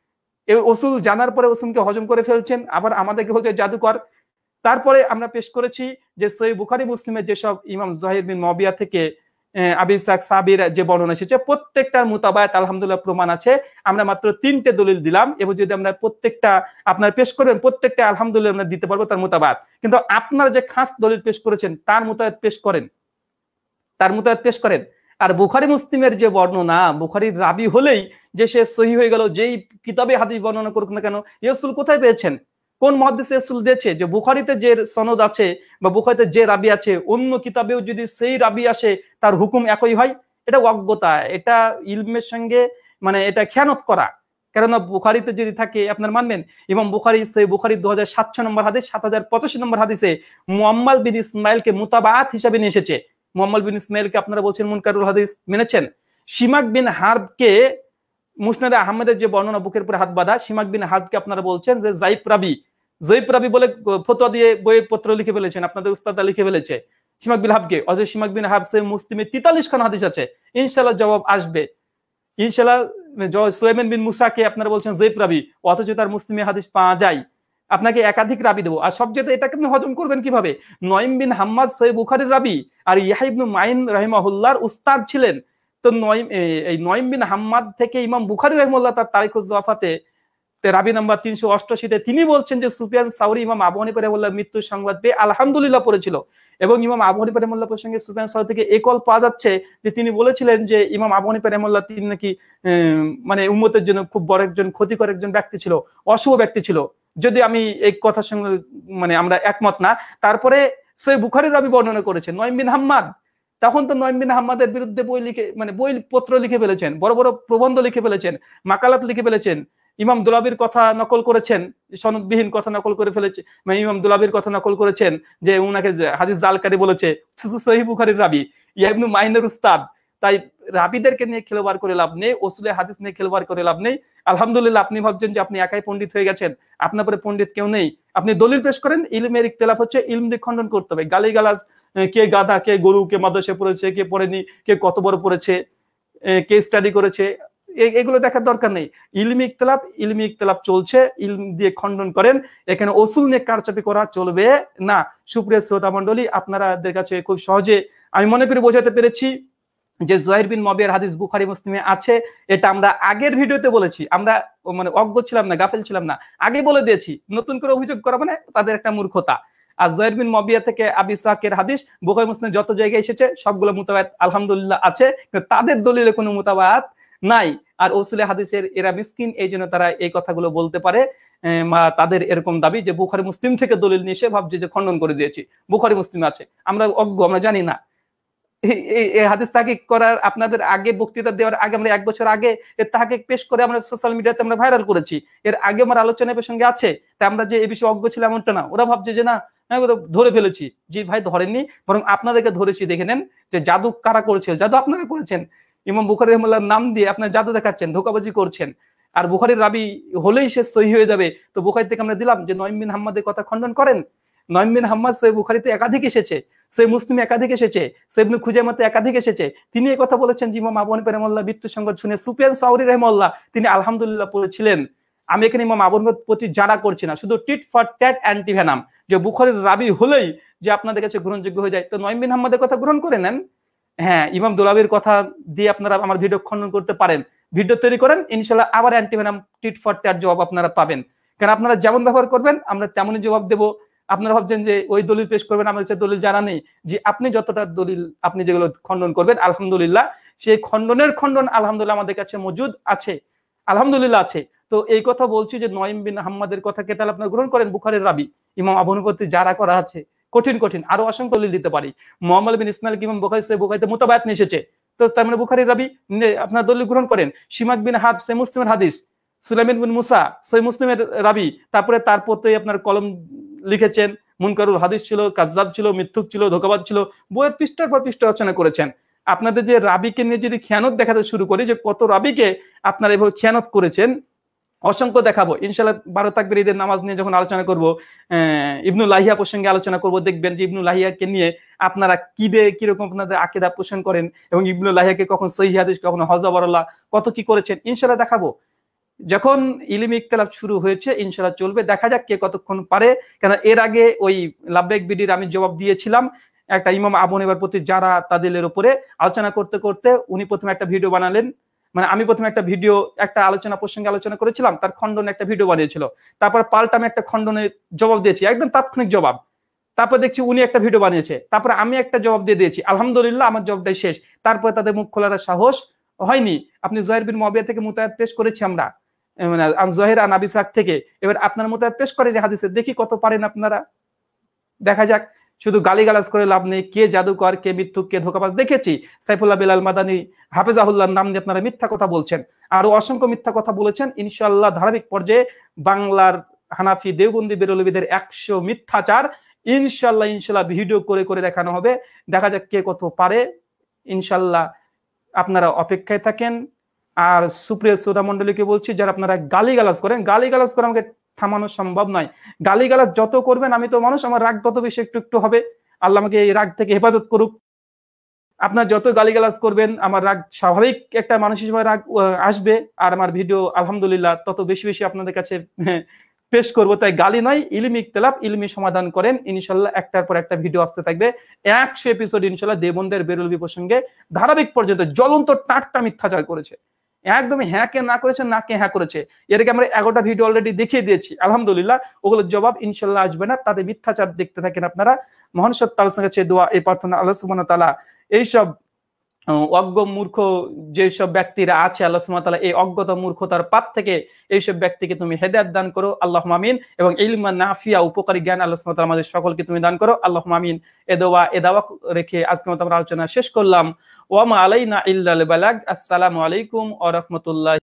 এই উসুল জানার পরে উসুলকে হজম করে ফেলছেন, আবার আমাদেরকে বলছে জাদুকর। তারপরে আমরা পেশ করেছি যে সহিহ বুখারী মুসলিমের যেসব ইমাম জুহাইর বিন মুআবিয়া থেকে আবি ইসহাক সাহাবীর যে বর্ণনা এসেছে প্রত্যেকটার মুতাবায়াত আলহামদুলিল্লাহ প্রমাণ আছে। আমরা মাত্র 3টে দলিল দিলাম, এবং যদি আমরা প্রত্যেকটা আপনার পেশ করবেন প্রত্যেকটা আলহামদুলিল্লাহ আমরা দিতে পারবো তার মুতাবায়াত। কিন্তু আপনারা যে খাস দলিল পেশ করেছেন তার মুতাবায়াত পেশ করেন, তার মুতাবায়াত পেশ করেন। আর বুখারী মুসলিমের যে বর্ণনা, বুখারীর রাবি হলেই যে সে সহিহ হয়ে গেল, যেই কিতাবে হাদিস বর্ণনা করুক না কেন, এই উসুল কোথায় পেয়েছেন? কোন মুহাদ্দিস উসুল দিয়েছে যে বুখারীতে যে সনদ আছে বা বুখারীতে যে রাবি আছে অন্য কিতাবেও যদি সেই রাবি আসে তার হুকুম একই হয়? এটা অজ্ঞতা, এটা ইলমের সঙ্গে মানে এটা খেয়ানত করা। কেননা বুখারীতে যদি থাকে আপনার মানবেন, ইমাম বুখারী সহিহ বুখারী 2700 নম্বর হাদিস 7085 নম্বর হাদিসে মুআম্মাল বিন ইসমাইলকে মুতাবাআত হিসেবে নিয়ে এসেছে। মুআম্মাল বিন ইসমাইলকে আপনারা বলছেন মুনকারুল হাদিস, মেনেছেন। শিমাক বিন হারবকে মুসনাদে আহমেদের যে বর্ণনা বুকের উপরে হাত বাঁধা, শিমাক বিন হারবকে আপনারা বলছেন যে যায়িফ রাবি বলে ফতোয়া দিয়ে বইয়ের পত্র লিখে ফেলেছেন, আপনাদের উস্তাদরা লিখে ফেলেছে শিমাক বিন হারবকে। অজয় শিমাক বিন হারব সহিহ মুসলিমে 43 খান হাদিস আছে, ইনশাআল্লাহ জবাব আসবে ইনশাআল্লাহ। সুলাইমান বিন মুসাকে আপনারা বলছেন যায়িফ রাবি, অথচ তার মুসলিমে হাদিস পাওয়া যায়। আপনাকে একাধিক রাবি দেবো, আর সবচেয়ে এটাকে আপনি হজম করবেন কিভাবে? নঈম বিন হাম্মাদ সহিহ বুখারীর রাবি আর ইয়াহইয়া ইবনে মাইন রাহিমাহুল্লাহর উস্তাদ ছিলেন। তো নঈম বিন হাম্মাদ থেকে ইমাম বুখারী রাহিমাহুল্লাহ তার তারিখুজ যফাতে রাবি নাম্বার 388-তে তিনি বলছেন যে সুফিয়ান সাউরি ইমাম আবু হানিফা রাহিমাহুল্লাহর মৃত্যুর সংবাদ পেয়ে আলহামদুলিল্লাহ পড়েছিল, এবং ইমাম আবু হানিফা রাহিমাহুল্লাহ প্রসঙ্গে সুফিয়ান সাউরি থেকে এই কল পাওয়া যাচ্ছে যে তিনি বলেছিলেন যে ইমাম আবু হানিফা রাহিমাহুল্লাহ তিনি নাকি মানে উম্মতের জন্য খুব বড় একজন ক্ষতিকর একজন ব্যক্তি ছিল, অশুভ ব্যক্তি ছিল। যদি আমি এই কথার সঙ্গে মানে আমরা একমত না, তারপরে সহিহ বুখারীর রাবি বর্ণনা করেছেন নঈম বিন হাম্মাদ। তখন তো নঈম বিন হাম্মাদের বিরুদ্ধে বই লিখে মানে বই পত্র লিখে ফেলেছেন, বড় বড় প্রবন্ধ লিখে ফেলেছেন, মাকালাত লিখে ফেলেছেন। ইমাম দুলাবির কথা নকল করেছেন, সনদবিহীন কথা নকল করে ফেলেছে, মানে ইমাম দুলাবির কথা নকল করেছেন যে উনাকে হাদিস জালকারী বলেছে, সহিহ বুখারীর রাবি ইয়া ইবনে মাইনের উস্তাদ। তাই রাবিদেরকে নিয়ে খেলোয়াড় করে লাভ নেই, উসুলে হাদিস নিয়ে খেলোয়াড় করে লাভ নেই। আলহামদুলিল্লাহ আপনি ভাবছেন যে আপনি একাই পণ্ডিত হয়ে গেছেন, আপনার পরে পণ্ডিত কেউ নেই। আপনি দলিল পেশ করেন, ইলমের ইখতিলাফ হচ্ছে, ইলম দিয়ে খণ্ডন করতে হবে। গালিগালাজ, কে গাধা, কে গরু, কে মাদ্রাসায় পড়েছে, কে পড়েনি, কে কত বড় পড়েছে, কে স্টাডি করেছে, এগুলো দেখার দরকার নেই। ইলমি ইখতিলাফ চলছে, ইলম দিয়ে খণ্ডন করেন। এখানে উসুল নিয়ে কারচাপি করা চলবে না। সুপ্রিয় শ্রোতা মণ্ডলী, আপনাদের কাছে খুব সহজে আমি মনে করি বোঝাতে পেরেছি যে জুহাইর বিন মুআবিয়ার হাদিস বুখারী মুসলিমে আছে। এটা আমরা আগের ভিডিওতে বলেছি, আমরা মানে অজ্ঞ ছিলাম না, গাফেল ছিলাম না, আগে বলে দিয়েছি। নতুন করে অভিযোগ করা মানে তাদের একটা মূর্খতা। আর জুহাইর বিন মুআবিয়া থেকে আবি ইসহাকের হাদিস বুখারী মুসলিম যত জায়গায় এসেছে সবগুলো মুতাবায়াত আলহামদুলিল্লাহ আছে, কিন্তু তাদের দলিলে কোনো মুতাবায়াত নাই। আর উসুলে হাদিসের এরা মিসকিন, এই জন্য তারা এই কথাগুলো বলতে পারে। তাদের এরকম দাবি যে বুখারী মুসলিম থেকে দলিল নিয়ে এসে ভাবছে যে খণ্ডন করে দিয়েছি, বুখারী মুসলিম আছে। আমরা অজ্ঞ, আমরা জানি না। এই হাদিস তাহকিক করার আপনাদের আগে বক্তৃতা দেওয়ার আগে আমরা 1 বছর আগে এর তাহকিক পেশ করে আমরা সোশ্যাল মিডিয়াতে আমরা ভাইরাল করেছি। এর আগে আমার আলোচনার প্রসঙ্গে আছে। তাই আমরা যে এই বিষয়ে অজ্ঞ ছিলাম এমনটা না। ওরা ভাবছে যে না ধরে ফেলেছি। জি ভাই, ধরেননি, বরং আপনাদেরকে ধরেছি। দেখে নেন যে জাদু কারা করেছে। জাদু আপনারা করেছেন। ইমাম বুখারী রাহিমাহুল্লাহর নাম দিয়ে আপনারা জাদু দেখাচ্ছেন, ধোঁকাবাজি করছেন। আর বুখারীর রাবি হলেই সে সহিহ হয়ে যাবে। তো বুখারী থেকে আমরা দিলাম যে নঈম বিন হাম্মাদের কথা খণ্ডন করেন। নঈম বিন হাম্মাদ সহিহ বুখারীতে একাধিক এসেছে, সহিহ মুসলিমে একাধিক এসেছে, সহিহ ইবনে খুজাইমাতে একাধিক এসেছে। তিনি এই কথা বলেছেন যে ইমাম আবু হানিফা রাহিমাহুল্লাহ মৃত্যু সংবাদ শুনে সুফিয়ান সাউরী রাহিমাহুল্লাহ তিনি আলহামদুলিল্লাহ পড়েছিলেন। আমি এখানে ইমাম আবু হানিফার প্রতি জানা করছি না, শুধু টিট ফর ট্যাট অ্যান্টিভেনাম, যে বুখারীর রাবি হলেই যে আপনাদের কাছে গ্রহণযোগ্য হয়ে যায়। তো নঈম বিন হাম্মাদের কথা গ্রহণ করে নেন। হ্যাঁ, ইমাম দুলাবির কথা দিয়ে আপনারা আমার ভিডিও খণ্ডন করতে পারেন, ভিডিও তৈরি করেন, ইনশাআল্লাহ আবার অ্যান্টিভেনাম টিট ফর ট্যাট জবাব আপনারা পাবেন। কারণ আপনারা যেমন ব্যবহার করবেন আমরা তেমনই জবাব দেবো। আপনারা ভাবছেন যে ওই দলিল পেশ করবেন, আমার কাছে দলিল জানা নেই। যে আপনি যতটা দলিল আপনি যেগুলো খণ্ডন করবেন আলহামদুলিল্লাহ সেই খণ্ডনের খণ্ডন আলহামদুলিল্লাহ আমাদের কাছে মজুদ আছে, আলহামদুলিল্লাহ আছে। তো এই কথা বলছি যে নঈম বিন হাম্মাদের কথাকে তাহলে আপনারা গ্রহণ করেন। বুখারীর রাবি ইমাম আবু হানিফার প্রতি যারা করা আছে কঠিন কঠিন আরো অসংখ্য দলিল দিতে পারি। মুহাম্মদ বিন ইসমাইল ইমাম বুখারী সহিহ বুখারীতে মুতাবায়াত নিয়ে এসেছে, তো তার মানে বুখারীর রাবি আপনারা দলিল গ্রহণ করেন। শিমাক বিন হাব সহিহ মুসলিমের হাদিস, সুলাইমান বিন মুসা সহিহ মুসলিমের রাবি, তারপরে তার প্রতি আপনার কলম লিখেছেন, মুনকারুল হাদিস ছিল, কাজ্জাব ছিল, মিথ্যুক ছিল, ধোঁকাবাজ ছিল, বইয়ের পৃষ্ঠার পর পৃষ্ঠা রচনা করেছেন। আপনাদের যে রাবিকে নিয়ে যদি খেয়ানত দেখাতে শুরু করি যে কত রাবিকে আপনারা এভাবে খেয়ানত করেছেন, অসংখ্য দেখাবো ইনশাআল্লাহ। 12 তাকবীর ঈদের নামাজ নিয়ে যখন আলোচনা করব, ইবনুল লাহিয়া প্রসঙ্গে আলোচনা করব, দেখবেন যে ইবনুল লাহিয়াকে নিয়ে আপনারা কিরকম আপনাদের আকীদা পোষণ করেন এবং ইবনুল লাহিয়াকে কখন সহিহ হাদিস কখন হযবরুল্লাহ কত কি করেছেন ইনশাআল্লাহ দেখাবো। যখন ইলমি ইখতিলাফ শুরু হয়েছে ইনশাআল্লাহ চলবে, দেখা যাক কে কতক্ষণ পারে। কারণ এর আগে ওই লাব্বাইক বিডির আমি জবাব দিয়েছিলাম একটা ইমাম আবু হানিফার প্রতি যারা তাদের উপরে আলোচনা করতে করতে উনি প্রথমে একটা ভিডিও বানালেন, মানে আমি প্রথমে একটা ভিডিও একটা আলোচনা প্রসঙ্গে আলোচনা করেছিলাম, তার খণ্ডনে একটা ভিডিও বানিয়েছিল, তারপর পাল্টা আমি একটা খণ্ডনের জবাব দিয়েছি, একদম তাৎক্ষণিক জবাব। তারপর দেখছি উনি একটা ভিডিও বানিয়েছে, তারপর আমি একটা জবাব দিয়ে দিয়েছি, আলহামদুলিল্লাহ আমার জবাবটাই শেষ। তারপরে তাদের মুখ খোলার সাহস হয়নি। আপনি জুহাইর বিন মুআবিয়া থেকে মুতায়াত পেশ করেছি আমরা, মানে জুহাইর আন আবি সাক থেকে, এবার আপনার মুতায়াত পেশ করেন হাদিসে, দেখি কত পারেন আপনারা, দেখা যাক। শুধু গালিগালাজ করে লাভ নেই, কে জাদুকর, কে মিথ্যুক, কে ধোঁকাবাজ দেখেছি। সাইফুল্লাহ বিলাল মাদানী হাফেজাহুল্লাহর নাম নিয়ে আপনারা মিথ্যা কথা বলছেন, আরো অসংখ্য মিথ্যা কথা বলেছেন। ইনশাআল্লাহ ধারাবাহিক পর্যায়ে বাংলার হানাফি দেওবন্দি বেরলভীদের 100 মিথ্যাচার ইনশাআল্লাহ ভিডিও করে করে দেখানো হবে, দেখা যাক কে কত পারে। ইনশাআল্লাহ আপনারা অপেক্ষায় থাকেন। আর সুপ্রিয় শ্রোতা মণ্ডলীকে বলছি, যারা আপনারা গালিগালাজ করেন, গালিগালাজ করে আমাকে থামানো সম্ভব নয়। গালিগালাজ যত করবেন, আমি তো মানুষ, আমার রাগ তত বেশি একটু একটু হবে। আল্লাহ আমাকে এই রাগ থেকে হেফাজত করুক। আপনার যত গালিগালাজ করবেন আমার রাগ স্বাভাবিক একটা মানুষ হিসেবে রাগ আসবে, আর আমার ভিডিও আলহামদুলিল্লাহ তত বেশি বেশি আপনাদের কাছে পেশ করবো। তাই গালি নয়, ইলমি ইখতিলাফ ইলমি সমাধান করেন। ইনশাআল্লাহ একটার পর একটা ভিডিও আসতে থাকবে, 100 এপিসোড ইনশাআল্লাহ দেবন্দের বেরলভী প্রসঙ্গে ধারাবাহিক পর্যন্ত জ্বলন্ত টাটকা মিথ্যাচার করেছে, একদমই হ্যাঁ কে না করেছে, না কে হ্যাঁ করেছে। এটাকে আমরা 11টা ভিডিও অলরেডি দেখিয়ে দিয়েছি আলহামদুলিল্লাহ, ওগুলোর জবাব ইনশাআল্লাহ আসবে না। তাদের মিথ্যাচার দেখতে থাকেন আপনারা। মহান সত্তা আল্লাহর কাছে দোয়া, এই প্রার্থনা আল্লাহ সুবহানাহু ওয়া তাআলা এইসব অজ্ঞ মূর্খ যেসব ব্যক্তিরা আছে, আল্লাহ সুবহানাহু ওয়া তাআলা এই অজ্ঞতা মূর্খতার পাপ থেকে এইসব ব্যক্তিকে তুমি হেদায়েত দান করো, আল্লাহুম্মা আমিন। এবং ইলমান নাফিয়া উপকারী জ্ঞান আল্লাহ সুবহানাহু ওয়া তাআলা আমাদের সকলকে তুমি দান করো, আল্লাহুম্মা আমিন। এ দাওয়া রেখে আজকে মতো আমরা আলোচনা শেষ করলাম। ওয়া মা আলাইনা ইল্লাল বালাগ। আসসালামু আলাইকুম ওয়া রাহমাতুল্লাহ।